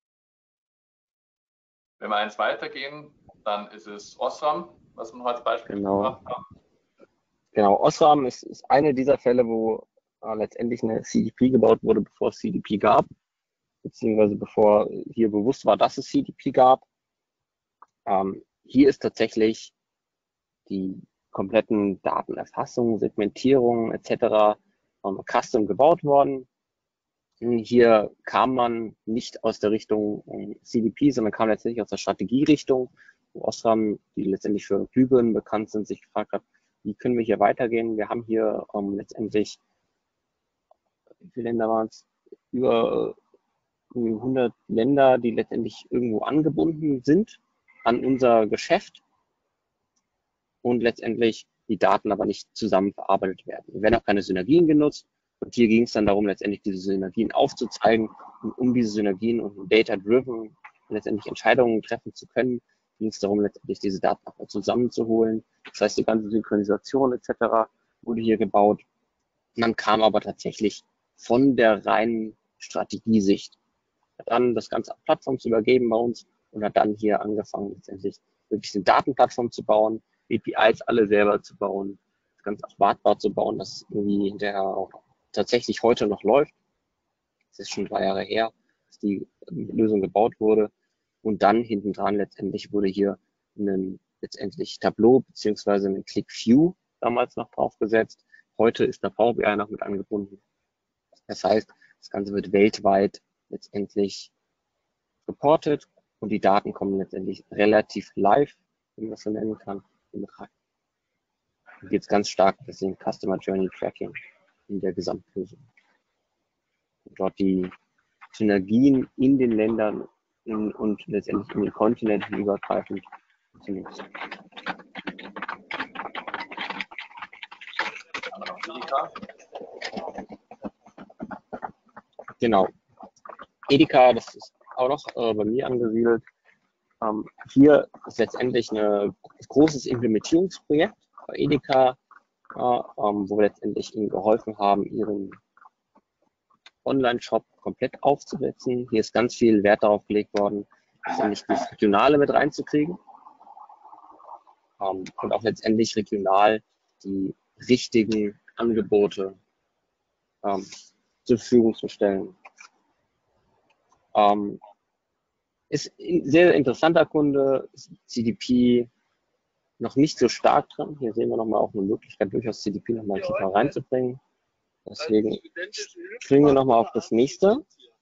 Wenn wir eins weitergehen, dann ist es Osram, was wir noch als Beispiel gebracht haben. Genau, Osram ist eine dieser Fälle, wo letztendlich eine CDP gebaut wurde, bevor es CDP gab, beziehungsweise bevor hier bewusst war, dass es CDP gab. Hier ist tatsächlich die kompletten Datenerfassung, Segmentierung etc. Custom gebaut worden. Hier kam man nicht aus der Richtung CDP, sondern kam letztendlich aus der Strategierichtung, wo Osram, die letztendlich für Glühbirnen bekannt sind, sich gefragt hat, wie können wir hier weitergehen? Wir haben hier letztendlich, wie viele Länder waren es? Über 100 Länder, die letztendlich irgendwo angebunden sind an unser Geschäft und letztendlich die Daten aber nicht zusammen verarbeitet werden. Hier werden auch keine Synergien genutzt. Und hier ging es dann darum, letztendlich diese Synergien aufzuzeigen. Und um diese Synergien und Data-Driven letztendlich Entscheidungen treffen zu können, ging es darum, letztendlich diese Daten auch zusammenzuholen. Das heißt, die ganze Synchronisation etc. wurde hier gebaut. Und dann kam aber tatsächlich von der reinen Strategiesicht dann das Ganze auf Plattform zu übergeben bei uns und hat dann hier angefangen, letztendlich wirklich eine Datenplattform zu bauen, APIs alle selber zu bauen, das Ganze auch wartbar zu bauen, dass es irgendwie hinterher auch tatsächlich heute noch läuft. Es ist schon 3 Jahre her, dass die Lösung gebaut wurde. Und dann hinten dran letztendlich wurde hier ein letztendlich Tableau beziehungsweise ein ClickView damals noch draufgesetzt. Heute ist der Power BI noch mit angebunden. Das heißt, das Ganze wird weltweit letztendlich reported und die Daten kommen letztendlich relativ live, wenn man das so nennen kann, in Betracht. Und jetzt ganz stark das in Customer Journey Tracking in der Gesamtlösung. Und dort die Synergien in den Ländern und letztendlich in den Kontinenten übergreifend zu nutzen. Genau. Edeka, das ist auch noch bei mir angesiedelt. Hier ist letztendlich ein großes Implementierungsprojekt bei Edeka, wo wir letztendlich ihnen geholfen haben, ihren Online-Shop komplett aufzusetzen. Hier ist ganz viel Wert darauf gelegt worden, letztendlich das Regionale mit reinzukriegen und auch letztendlich regional die richtigen Angebote zur Verfügung zu stellen. Ist ein sehr interessanter Kunde, CDP noch nicht so stark dran. Hier sehen wir nochmal auch eine Möglichkeit, durchaus CDP nochmal tiefer reinzubringen. Deswegen springen wir nochmal auf das nächste.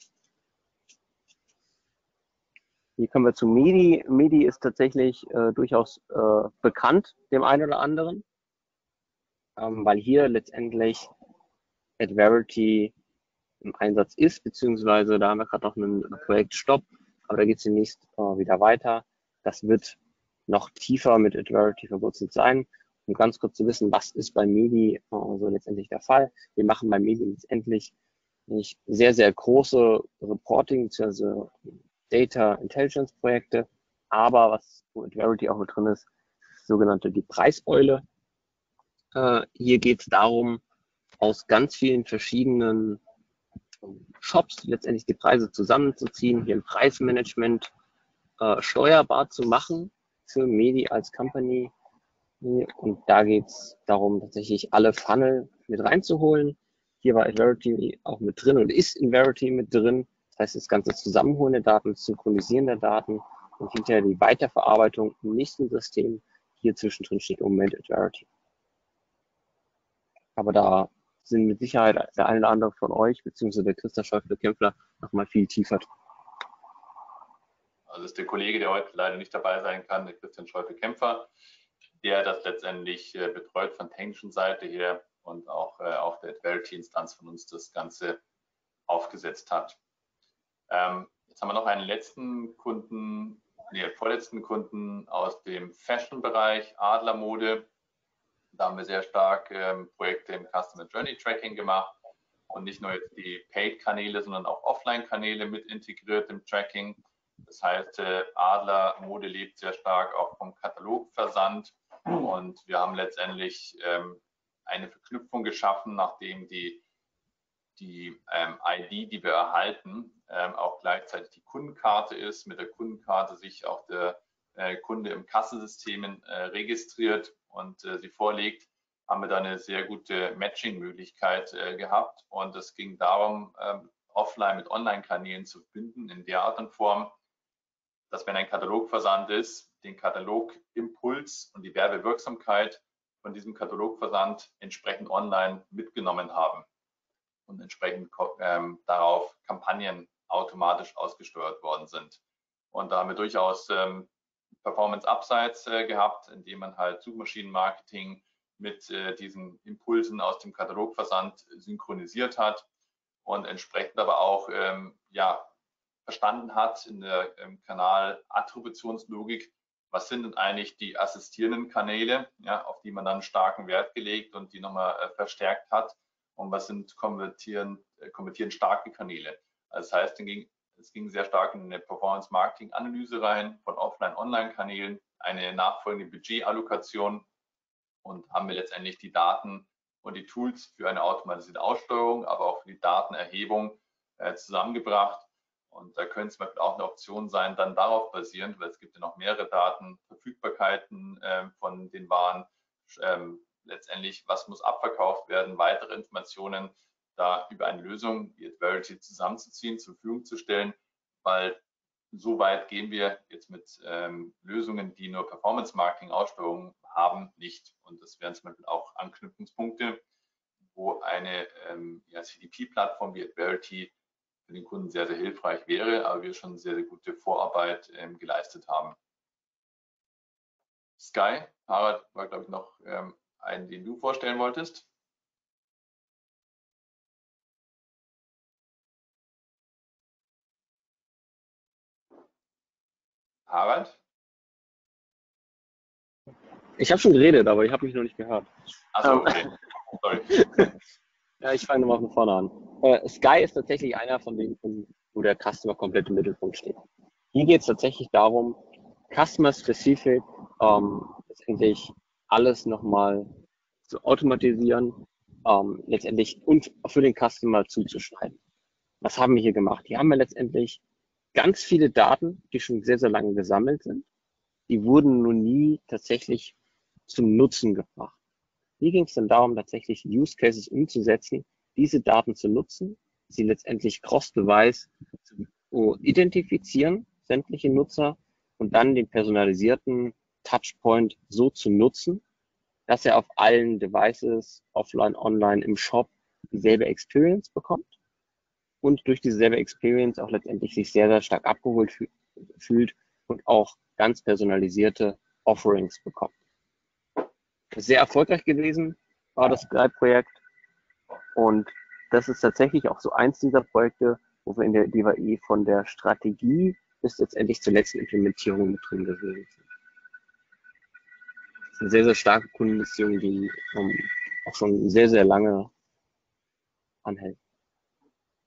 Hier kommen wir zu Medi. Medi ist tatsächlich durchaus bekannt, dem einen oder anderen, weil hier letztendlich Adverity im Einsatz ist, beziehungsweise da haben wir gerade noch einen Projektstopp, aber da geht es demnächst wieder weiter. Das wird noch tiefer mit Adverity verwurzelt sein. Um ganz kurz zu wissen, was ist bei Medi so letztendlich der Fall. Wir machen bei Medi letztendlich nicht sehr, sehr große Reporting bzw. Data Intelligence Projekte, aber was mit Verity auch mit drin ist, sogenannte die Preiseule. Hier geht es darum, aus ganz vielen verschiedenen Shops letztendlich die Preise zusammenzuziehen, hier ein Preismanagement steuerbar zu machen für Medi als Company. Und da geht es darum, tatsächlich alle Funnel mit reinzuholen. Hier war Verity auch mit drin und ist in Verity mit drin. Das heißt, das ganze Zusammenholen der Daten, das Synchronisieren der Daten und hinterher die Weiterverarbeitung im nächsten System. Hier zwischendrin steht im Moment Verity. Aber da sind mit Sicherheit der eine oder andere von euch, beziehungsweise der Christa Schäufele-Kämpfler, nochmal viel tiefer drin. Also das ist der Kollege, der heute leider nicht dabei sein kann, der Christian Schäufele-Kämpfer, der das letztendlich betreut von technischen Seite her und auch auf der Verity-Instanz von uns das Ganze aufgesetzt hat. Jetzt haben wir noch einen letzten Kunden, vorletzten Kunden aus dem Fashion-Bereich, Adler Mode. Da haben wir sehr stark Projekte im Customer Journey Tracking gemacht und nicht nur jetzt die Paid-Kanäle, sondern auch Offline-Kanäle mit integriert im Tracking. Das heißt, Adler Mode lebt sehr stark auch vom Katalogversand und wir haben letztendlich eine Verknüpfung geschaffen, nachdem die ID, die wir erhalten, auch gleichzeitig die Kundenkarte ist, mit der Kundenkarte sich auch der Kunde im Kassensystem registriert und sie vorlegt, haben wir da eine sehr gute Matching-Möglichkeit gehabt. Und es ging darum, offline mit Online-Kanälen zu binden in der Art und Form, dass wenn ein Katalogversand ist, den Katalogimpuls und die Werbewirksamkeit von diesem Katalogversand entsprechend online mitgenommen haben und entsprechend darauf Kampagnen automatisch ausgesteuert worden sind. Und da haben wir durchaus Performance Upsides gehabt, indem man halt Suchmaschinenmarketing mit diesen Impulsen aus dem Katalogversand synchronisiert hat und entsprechend aber auch verstanden hat in der Kanal-Attributionslogik, was sind denn eigentlich die assistierenden Kanäle, auf die man dann starken Wert gelegt und die nochmal verstärkt hat, und was sind konvertieren starke Kanäle. Also das heißt, es ging sehr stark in eine Performance-Marketing-Analyse rein von Offline-Online-Kanälen, eine nachfolgende Budgetallokation und haben wir letztendlich die Daten und die Tools für eine automatisierte Aussteuerung, aber auch für die Datenerhebung zusammengebracht. Und da könnte es zum Beispiel auch eine Option sein, dann darauf basierend, weil es gibt ja noch mehrere Daten, Verfügbarkeiten von den Waren, letztendlich, was muss abverkauft werden, weitere Informationen da über eine Lösung, die Verity zusammenzuziehen, zur Verfügung zu stellen, weil so weit gehen wir jetzt mit Lösungen, die nur Performance-Marketing-Aussteuerung haben, nicht. Und das wären zum Beispiel auch Anknüpfungspunkte, wo eine CDP-Plattform wie Verity für den Kunden sehr, sehr hilfreich wäre, aber wir schon sehr, sehr gute Vorarbeit geleistet haben. Sky, Harald war, glaube ich, noch einen, den du vorstellen wolltest. Harald? Ich habe schon geredet, aber ich habe mich noch nicht gehört. Achso, okay. Sorry. Ja, ich fange nochmal von vorne an. Sky ist tatsächlich einer von den Kunden, wo der Customer komplett im Mittelpunkt steht. Hier geht es tatsächlich darum, Customer-specific letztendlich alles nochmal zu automatisieren, letztendlich und für den Customer zuzuschneiden. Was haben wir hier gemacht? Hier haben wir letztendlich ganz viele Daten, die schon sehr, sehr lange gesammelt sind. Die wurden nur nie tatsächlich zum Nutzen gebracht. Hier ging es dann darum, tatsächlich Use Cases umzusetzen, diese Daten zu nutzen, sie letztendlich Cross-Device zu identifizieren, sämtliche Nutzer, und dann den personalisierten Touchpoint so zu nutzen, dass er auf allen Devices, offline, online, im Shop dieselbe Experience bekommt und durch dieselbe Experience auch letztendlich sich sehr, sehr stark abgeholt fühlt und auch ganz personalisierte Offerings bekommt. Sehr erfolgreich gewesen war das Sky-Projekt und das ist tatsächlich auch so eins dieser Projekte, wo wir in der DIVAE von der Strategie bis letztendlich zur letzten Implementierung mit drin gewesen sind. Das ist eine sehr, sehr starke Kundenbeziehung, die auch schon sehr, sehr lange anhält.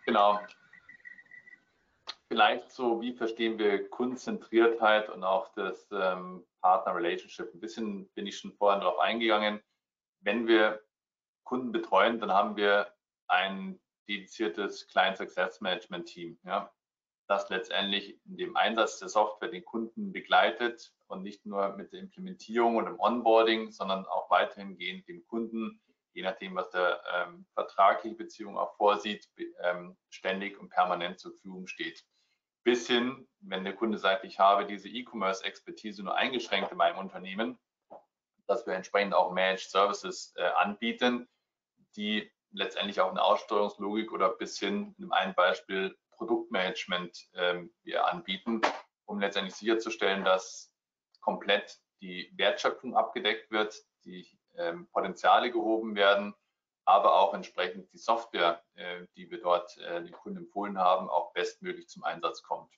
Genau. Vielleicht so, wie verstehen wir Kundenzentriertheit und auch das Partner-Relationship? Ein bisschen bin ich schon vorhin darauf eingegangen. Wenn wir Kunden betreuen, dann haben wir ein dediziertes Client Success Management Team, ja, das letztendlich in dem Einsatz der Software den Kunden begleitet und nicht nur mit der Implementierung und dem Onboarding, sondern auch weiterhin gehend dem Kunden, je nachdem, was der vertragliche Beziehung auch vorsieht, ständig und permanent zur Verfügung steht. Bis hin, wenn der Kunde sagt, ich habe diese E-Commerce-Expertise nur eingeschränkt in meinem Unternehmen, dass wir entsprechend auch Managed Services anbieten, die letztendlich auch eine Aussteuerungslogik oder bis hin in einem Beispiel Produktmanagement wir anbieten, um letztendlich sicherzustellen, dass komplett die Wertschöpfung abgedeckt wird, die Potenziale gehoben werden, aber auch entsprechend die Software, die wir dort den Kunden empfohlen haben, auch bestmöglich zum Einsatz kommt.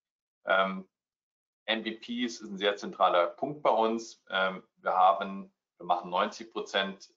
MVPs ist ein sehr zentraler Punkt bei uns. Wir machen 90%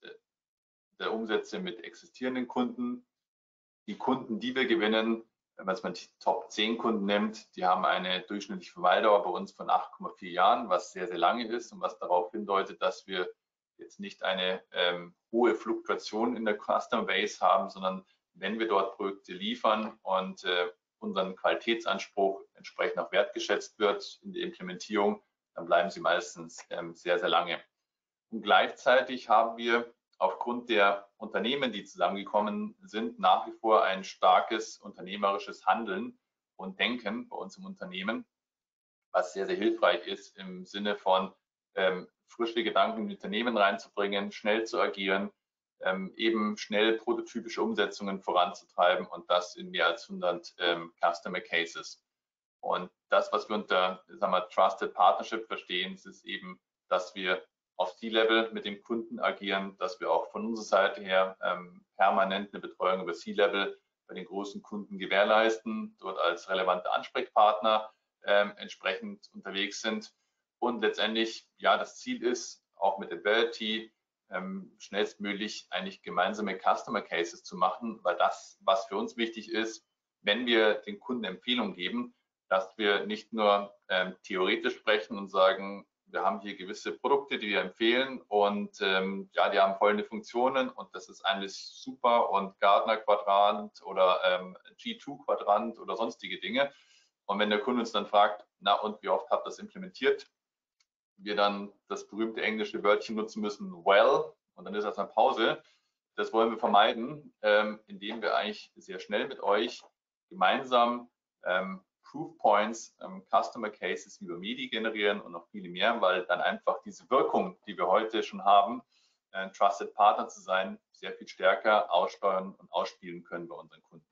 der Umsätze mit existierenden Kunden. Die Kunden, die wir gewinnen, wenn man jetzt mal die Top 10 Kunden nimmt, die haben eine durchschnittliche Verweildauer bei uns von 8,4 Jahren, was sehr, sehr lange ist und was darauf hindeutet, dass wir jetzt nicht eine hohe Fluktuation in der Customer Base haben, sondern wenn wir dort Projekte liefern und unseren Qualitätsanspruch entsprechend auch wertgeschätzt wird in der Implementierung, dann bleiben sie meistens sehr, sehr lange. Und gleichzeitig haben wir aufgrund der Unternehmen, die zusammengekommen sind, nach wie vor ein starkes unternehmerisches Handeln und Denken bei uns im Unternehmen, was sehr, sehr hilfreich ist im Sinne von frische Gedanken in die Unternehmen reinzubringen, schnell zu agieren, eben schnell prototypische Umsetzungen voranzutreiben und das in mehr als 100 Customer Cases. Und das, was wir unter, sagen wir, Trusted Partnership verstehen, ist eben, dass wir auf C-Level mit dem Kunden agieren, dass wir auch von unserer Seite her permanent eine Betreuung über C-Level bei den großen Kunden gewährleisten, dort als relevante Ansprechpartner entsprechend unterwegs sind. Und letztendlich, ja, das Ziel ist, auch mit Ability schnellstmöglich eigentlich gemeinsame Customer Cases zu machen, weil das, was für uns wichtig ist, wenn wir den Kunden Empfehlungen geben, dass wir nicht nur theoretisch sprechen und sagen, wir haben hier gewisse Produkte, die wir empfehlen und ja, die haben folgende Funktionen und das ist eigentlich super und Gartner-Quadrant oder G2-Quadrant oder sonstige Dinge. Und wenn der Kunde uns dann fragt, na und wie oft habt ihr das implementiert, wir dann das berühmte englische Wörtchen nutzen müssen, well, und dann ist das eine Pause. Das wollen wir vermeiden, indem wir eigentlich sehr schnell mit euch gemeinsam Proof Points, Customer Cases über MIDI generieren und noch viele mehr, weil dann einfach diese Wirkung, die wir heute schon haben, Trusted Partner zu sein, sehr viel stärker aussteuern und ausspielen können bei unseren Kunden.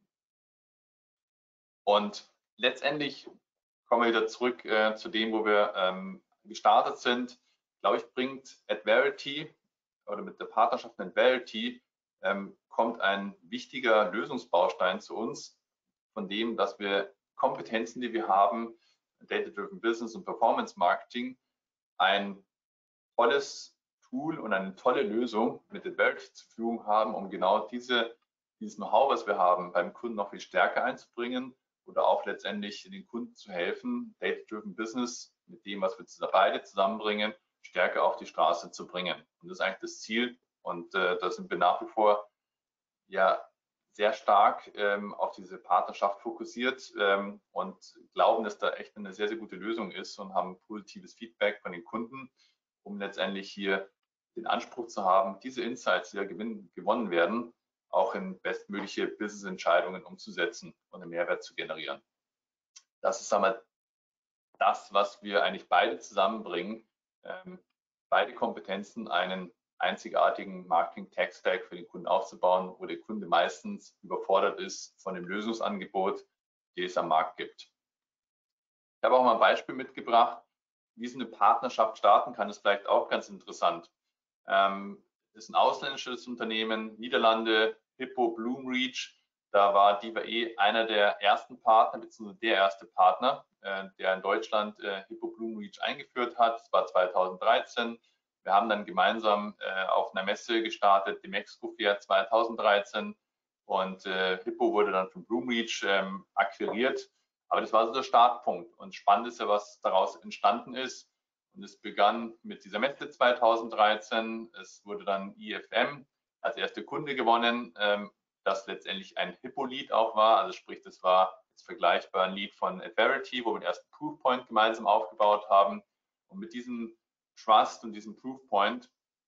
Und letztendlich kommen wir wieder zurück zu dem, wo wir gestartet sind. Glaube ich, bringt Adverity oder mit der Partnerschaft mit Adverity kommt ein wichtiger Lösungsbaustein zu uns, von dem, dass wir Kompetenzen, die wir haben, Data-Driven Business und Performance Marketing, ein tolles Tool und eine tolle Lösung mit Adverity zur Verfügung haben, um genau dieses Know-how, was wir haben, beim Kunden noch viel stärker einzubringen oder auch letztendlich den Kunden zu helfen, Data-Driven Business mit dem, was wir beide zusammenbringen, stärker auf die Straße zu bringen. Und das ist eigentlich das Ziel. Und da sind wir nach wie vor ja sehr stark auf diese Partnerschaft fokussiert und glauben, dass da echt eine sehr, sehr gute Lösung ist und haben positives Feedback von den Kunden, um letztendlich hier den Anspruch zu haben, diese Insights, die ja gewonnen werden, auch in bestmögliche Business-Entscheidungen umzusetzen und einen Mehrwert zu generieren. Das ist, sagen wir, das, was wir eigentlich beide zusammenbringen, beide Kompetenzen, einen einzigartigen Marketing-Tech-Stack für den Kunden aufzubauen, wo der Kunde meistens überfordert ist von dem Lösungsangebot, die es am Markt gibt. Ich habe auch mal ein Beispiel mitgebracht, wie so eine Partnerschaft starten kann, ist vielleicht auch ganz interessant. Ist ein ausländisches Unternehmen, Niederlande, Hippo Bloomreach. Da war DIVA einer der ersten Partner, beziehungsweise der erste Partner, der in Deutschland Hippo Bloomreach eingeführt hat. Das war 2013. Wir haben dann gemeinsam auf einer Messe gestartet, dem Exco Fair 2013. und Hippo wurde dann von Bloomreach akquiriert. Aber das war so der Startpunkt. Und spannend ist ja, was daraus entstanden ist. Und es begann mit dieser Messe 2013. Es wurde dann IFM als erster Kunde gewonnen, das letztendlich ein Hippo-Lead auch war. Also sprich, das war jetzt vergleichbar ein Lead von Adverity, wo wir den ersten Proofpoint gemeinsam aufgebaut haben. Und mit diesem Trust und diesem Proofpoint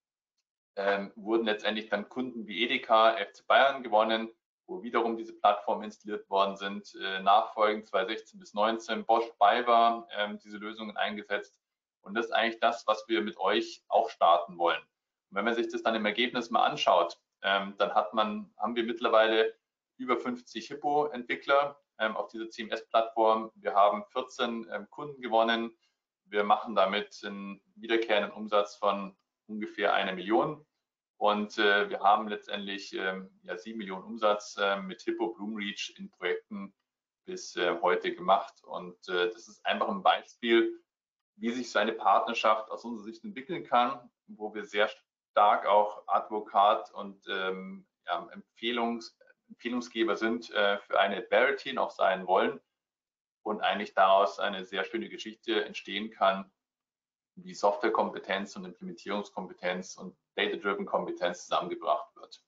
wurden letztendlich dann Kunden wie Edeka, FC Bayern gewonnen, wo wiederum diese Plattformen installiert worden sind. Nachfolgend 2016 bis 2019 Bosch, BayWa diese Lösungen eingesetzt. Und das ist eigentlich das, was wir mit euch auch starten wollen. Und wenn man sich das dann im Ergebnis mal anschaut, dann haben wir mittlerweile über 50 Hippo-Entwickler auf dieser CMS-Plattform. Wir haben 14 Kunden gewonnen. Wir machen damit einen wiederkehrenden Umsatz von ungefähr 1 Million. Und wir haben letztendlich 7 Millionen Umsatz mit Hippo Bloomreach in Projekten bis heute gemacht. Und das ist einfach ein Beispiel, wie sich so eine Partnerschaft aus unserer Sicht entwickeln kann, wo wir sehr stark auch Advokat und Empfehlungsgeber sind für eine Adverity und auch sein wollen und eigentlich daraus eine sehr schöne Geschichte entstehen kann, wie Softwarekompetenz und Implementierungskompetenz und Data-Driven Kompetenz zusammengebracht wird.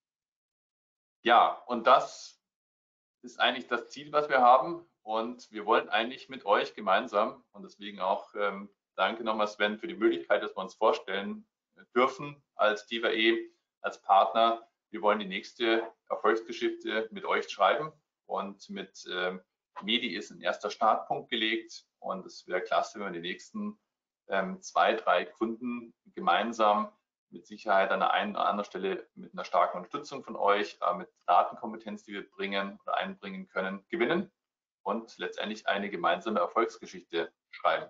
Ja, und das ist eigentlich das Ziel, was wir haben. Und wir wollen eigentlich mit euch gemeinsam, und deswegen auch danke nochmal Sven für die Möglichkeit, dass wir uns vorstellen dürfen als DIVAE, als Partner. Wir wollen die nächste Erfolgsgeschichte mit euch schreiben und mit Medi ist ein erster Startpunkt gelegt und es wäre klasse, wenn wir die nächsten 2, 3 Kunden gemeinsam mit Sicherheit an der einen oder anderen Stelle mit einer starken Unterstützung von euch, mit Datenkompetenz, die wir bringen oder einbringen können, gewinnen und letztendlich eine gemeinsame Erfolgsgeschichte schreiben.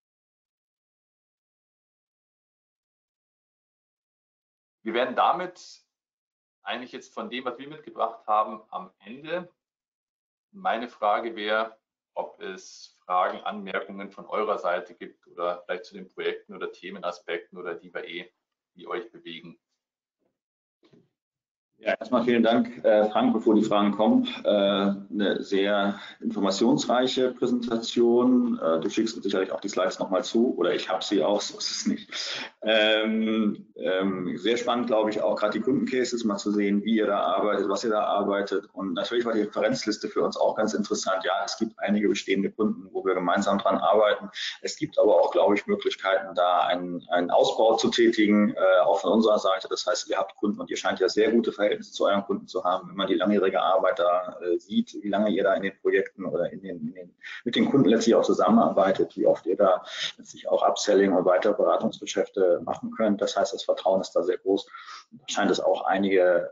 Wir werden damit eigentlich jetzt von dem, was wir mitgebracht haben, am Ende. Meine Frage wäre, ob es Fragen, Anmerkungen von eurer Seite gibt oder vielleicht zu den Projekten oder Themenaspekten oder DIVAE, die euch bewegen. Ja, erstmal vielen Dank, Frank, bevor die Fragen kommen. Eine sehr informationsreiche Präsentation. Du schickst uns sicherlich auch die Slides nochmal zu oder ich habe sie auch, so ist es nicht. Sehr spannend, glaube ich, auch gerade die Kundencases mal zu sehen, wie ihr da arbeitet, was ihr da arbeitet. Und natürlich war die Referenzliste für uns auch ganz interessant. Ja, es gibt einige bestehende Kunden, wo wir gemeinsam dran arbeiten. Es gibt aber auch, glaube ich, Möglichkeiten, da einen Ausbau zu tätigen, auch von unserer Seite. Das heißt, ihr habt Kunden und ihr scheint ja sehr gute Verhältnisse zu euren Kunden zu haben, wenn man die langjährige Arbeit da sieht, wie lange ihr da in den Projekten oder mit den Kunden letztlich auch zusammenarbeitet, wie oft ihr da letztlich auch Upselling und weitere Beratungsgeschäfte machen könnt. Das heißt, das Vertrauen ist da sehr groß. Da scheint es auch einige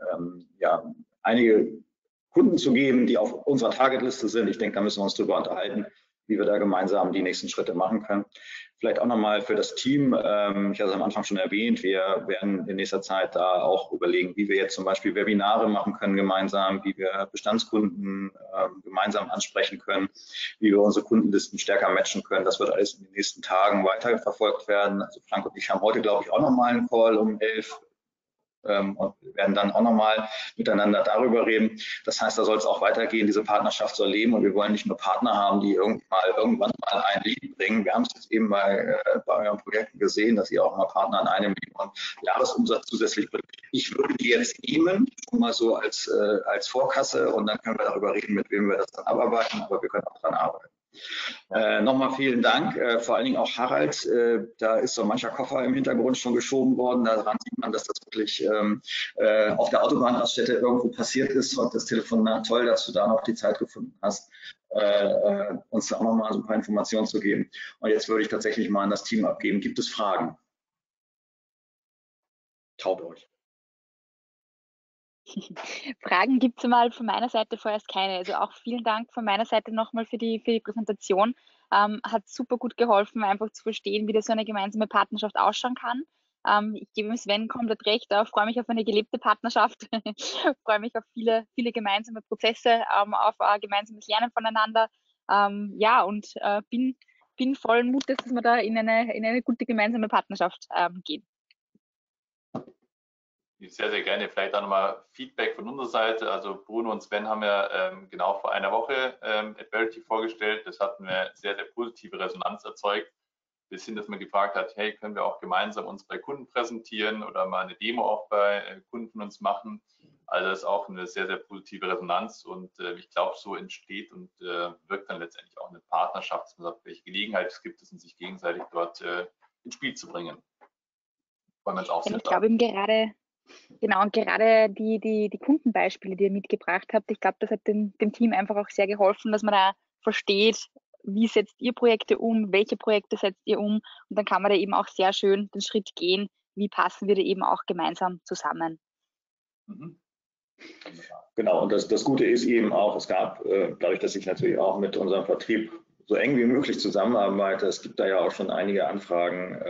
Kunden zu geben, die auf unserer Targetliste sind. Ich denke, da müssen wir uns drüber unterhalten, wie wir da gemeinsam die nächsten Schritte machen können. Vielleicht auch nochmal für das Team, ich hatte es am Anfang schon erwähnt, wir werden in nächster Zeit da auch überlegen, wie wir jetzt zum Beispiel Webinare machen können gemeinsam, wie wir Bestandskunden gemeinsam ansprechen können, wie wir unsere Kundenlisten stärker matchen können. Das wird alles in den nächsten Tagen weiterverfolgt werden. Also Frank und ich haben heute, glaube ich, auch nochmal einen Call um 11 und wir werden dann auch nochmal miteinander darüber reden. Das heißt, da soll es auch weitergehen, diese Partnerschaft soll leben und wir wollen nicht nur Partner haben, die irgendwann mal ein Lead bringen. Wir haben es jetzt eben bei euren Projekten gesehen, dass ihr auch mal Partner an 1 Million Jahresumsatz zusätzlich bringt. Ich würde die jetzt nehmen, schon mal so als Vorkasse und dann können wir darüber reden, mit wem wir das dann abarbeiten, aber wir können auch dran arbeiten. Nochmal vielen Dank, vor allen Dingen auch Harald. Da ist so mancher Koffer im Hintergrund schon geschoben worden. Daran sieht man, dass das wirklich auf der Autobahnraststätte irgendwo passiert ist. Und das Telefonat toll, dass du da noch die Zeit gefunden hast, uns da auch nochmal so ein paar Informationen zu geben. Und jetzt würde ich tatsächlich mal an das Team abgeben. Gibt es Fragen? Traut euch. Fragen gibt es mal von meiner Seite vorerst keine. Also auch vielen Dank von meiner Seite nochmal für die Präsentation. Hat super gut geholfen, einfach zu verstehen, wie das so eine gemeinsame Partnerschaft ausschauen kann. Ich gebe Sven komplett recht, freue mich auf eine gelebte Partnerschaft, freue mich auf viele gemeinsame Prozesse, auf gemeinsames Lernen voneinander. Ja, und bin vollen Mutes, dass wir da in eine gute gemeinsame Partnerschaft gehen. sehr, sehr gerne. Vielleicht auch nochmal Feedback von unserer Seite. Also Bruno und Sven haben ja genau vor einer Woche Adverity vorgestellt. Das hat eine sehr, sehr positive Resonanz erzeugt. Bis hin, dass man gefragt hat, hey, können wir auch gemeinsam uns bei Kunden präsentieren oder mal eine Demo auch bei Kunden von uns machen. Also das ist auch eine sehr, sehr positive Resonanz und ich glaube, so entsteht und wirkt dann letztendlich auch eine Partnerschaft, dass man sagt, welche Gelegenheit es gibt, es in sich gegenseitig dort ins Spiel zu bringen. Weil man es auch ich glaube eben gerade, genau, und gerade die Kundenbeispiele, die ihr mitgebracht habt, ich glaube, das hat dem Team einfach auch sehr geholfen, dass man da versteht, wie setzt ihr Projekte um, welche Projekte setzt ihr um, und dann kann man da eben auch sehr schön den Schritt gehen, wie passen wir da eben auch gemeinsam zusammen. Mhm. Genau, und das Gute ist eben auch, es gab, dadurch, dass ich natürlich auch mit unserem Vertrieb so eng wie möglich zusammenarbeite, es gibt da ja auch schon einige Anfragen,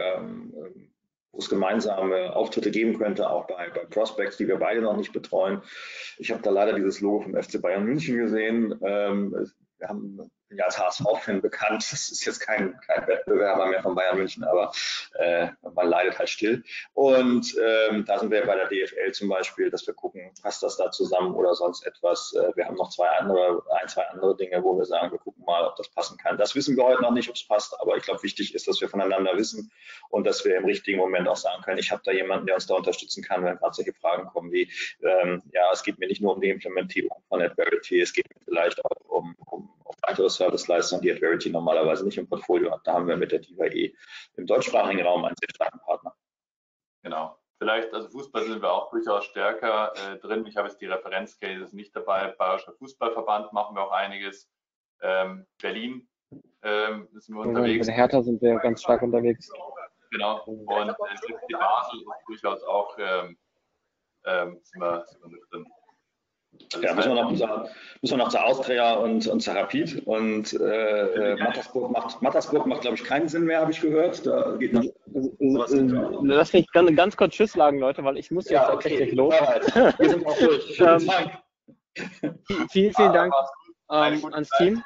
wo es gemeinsame Auftritte geben könnte, auch bei Prospects, die wir beide noch nicht betreuen. Ich habe da leider dieses Logo vom FC Bayern München gesehen. Wir haben ja als HSV-Fan bekannt. Das ist jetzt kein Wettbewerber mehr von Bayern München, aber man leidet halt still. Und da sind wir bei der DFL zum Beispiel, dass wir gucken, passt das da zusammen oder sonst etwas. Wir haben noch ein, zwei andere Dinge, wo wir sagen, wir gucken mal, ob das passen kann. Das wissen wir heute noch nicht, ob es passt, aber ich glaube, wichtig ist, dass wir voneinander wissen und dass wir im richtigen Moment auch sagen können, ich habe da jemanden, der uns da unterstützen kann, wenn gerade solche Fragen kommen wie, ja, es geht mir nicht nur um die Implementierung von Adverity, es geht mir vielleicht auch um weitere Serviceleistungen, die Adverity normalerweise nicht im Portfolio hat. Da haben wir mit der DIVA im deutschsprachigen Raum einen sehr starken Partner. Genau. Vielleicht, also Fußball sind wir auch durchaus stärker drin. Ich habe jetzt die Referenzcases nicht dabei. Bayerischer Fußballverband machen wir auch einiges. Berlin sind wir unterwegs. Bei der Hertha sind wir ganz stark unterwegs. Genau. Und die Basel ist durchaus auch sind wir mit drin. Also ja, müssen wir noch zur Austria und zur Rapid. Und Mattersburg macht, glaube ich, keinen Sinn mehr, habe ich gehört. Da geht noch Lass mich ganz kurz Tschüss sagen, Leute, weil ich muss jetzt tatsächlich los. Wir sind auch durch. Vielen Dank ans Team.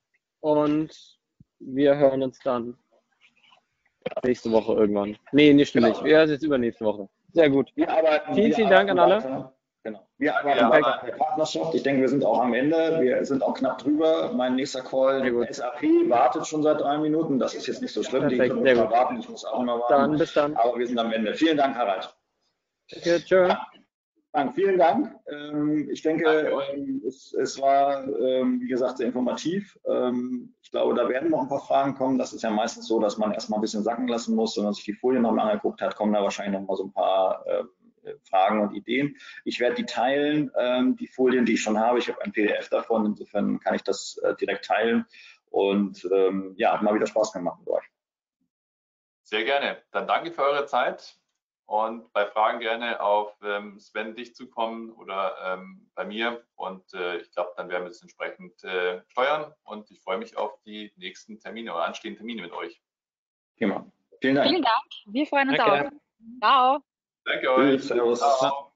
Und wir hören uns dann nächste Woche irgendwann. Nee, nicht stimmt nicht. Wir hören uns jetzt übernächste Woche. Sehr gut. Vielen Dank an alle. Genau. Wir arbeiten weiter an der Partnerschaft. Ich denke, wir sind auch am Ende. Wir sind auch knapp drüber. Mein nächster Call, SAP, wartet schon seit 3 Minuten. Das ist jetzt nicht so schlimm. Die können wir warten. Ich muss auch noch warten. Dann, bis dann. Aber wir sind am Ende. Vielen Dank, Harald. Okay, tschö. Vielen Dank. Ich denke, es war, wie gesagt, sehr informativ. Ich glaube, da werden noch ein paar Fragen kommen. Das ist ja meistens so, dass man erstmal ein bisschen sacken lassen muss. Wenn man sich die Folien nochmal angeguckt hat, kommen da wahrscheinlich noch mal so ein paar Fragen und Ideen. Ich werde die teilen, die Folien, die ich schon habe. Ich habe ein PDF davon, insofern kann ich das direkt teilen. Und ja, hat mal wieder Spaß gemacht mit euch. Sehr gerne. Dann danke für eure Zeit und bei Fragen gerne auf Sven dich zukommen oder bei mir. Und ich glaube, dann werden wir das entsprechend steuern. Und ich freue mich auf die nächsten Termine oder anstehenden Termine mit euch. Prima. Vielen Dank. Vielen Dank. Wir freuen uns auch. Ciao. Danke euch. Servus. Ciao.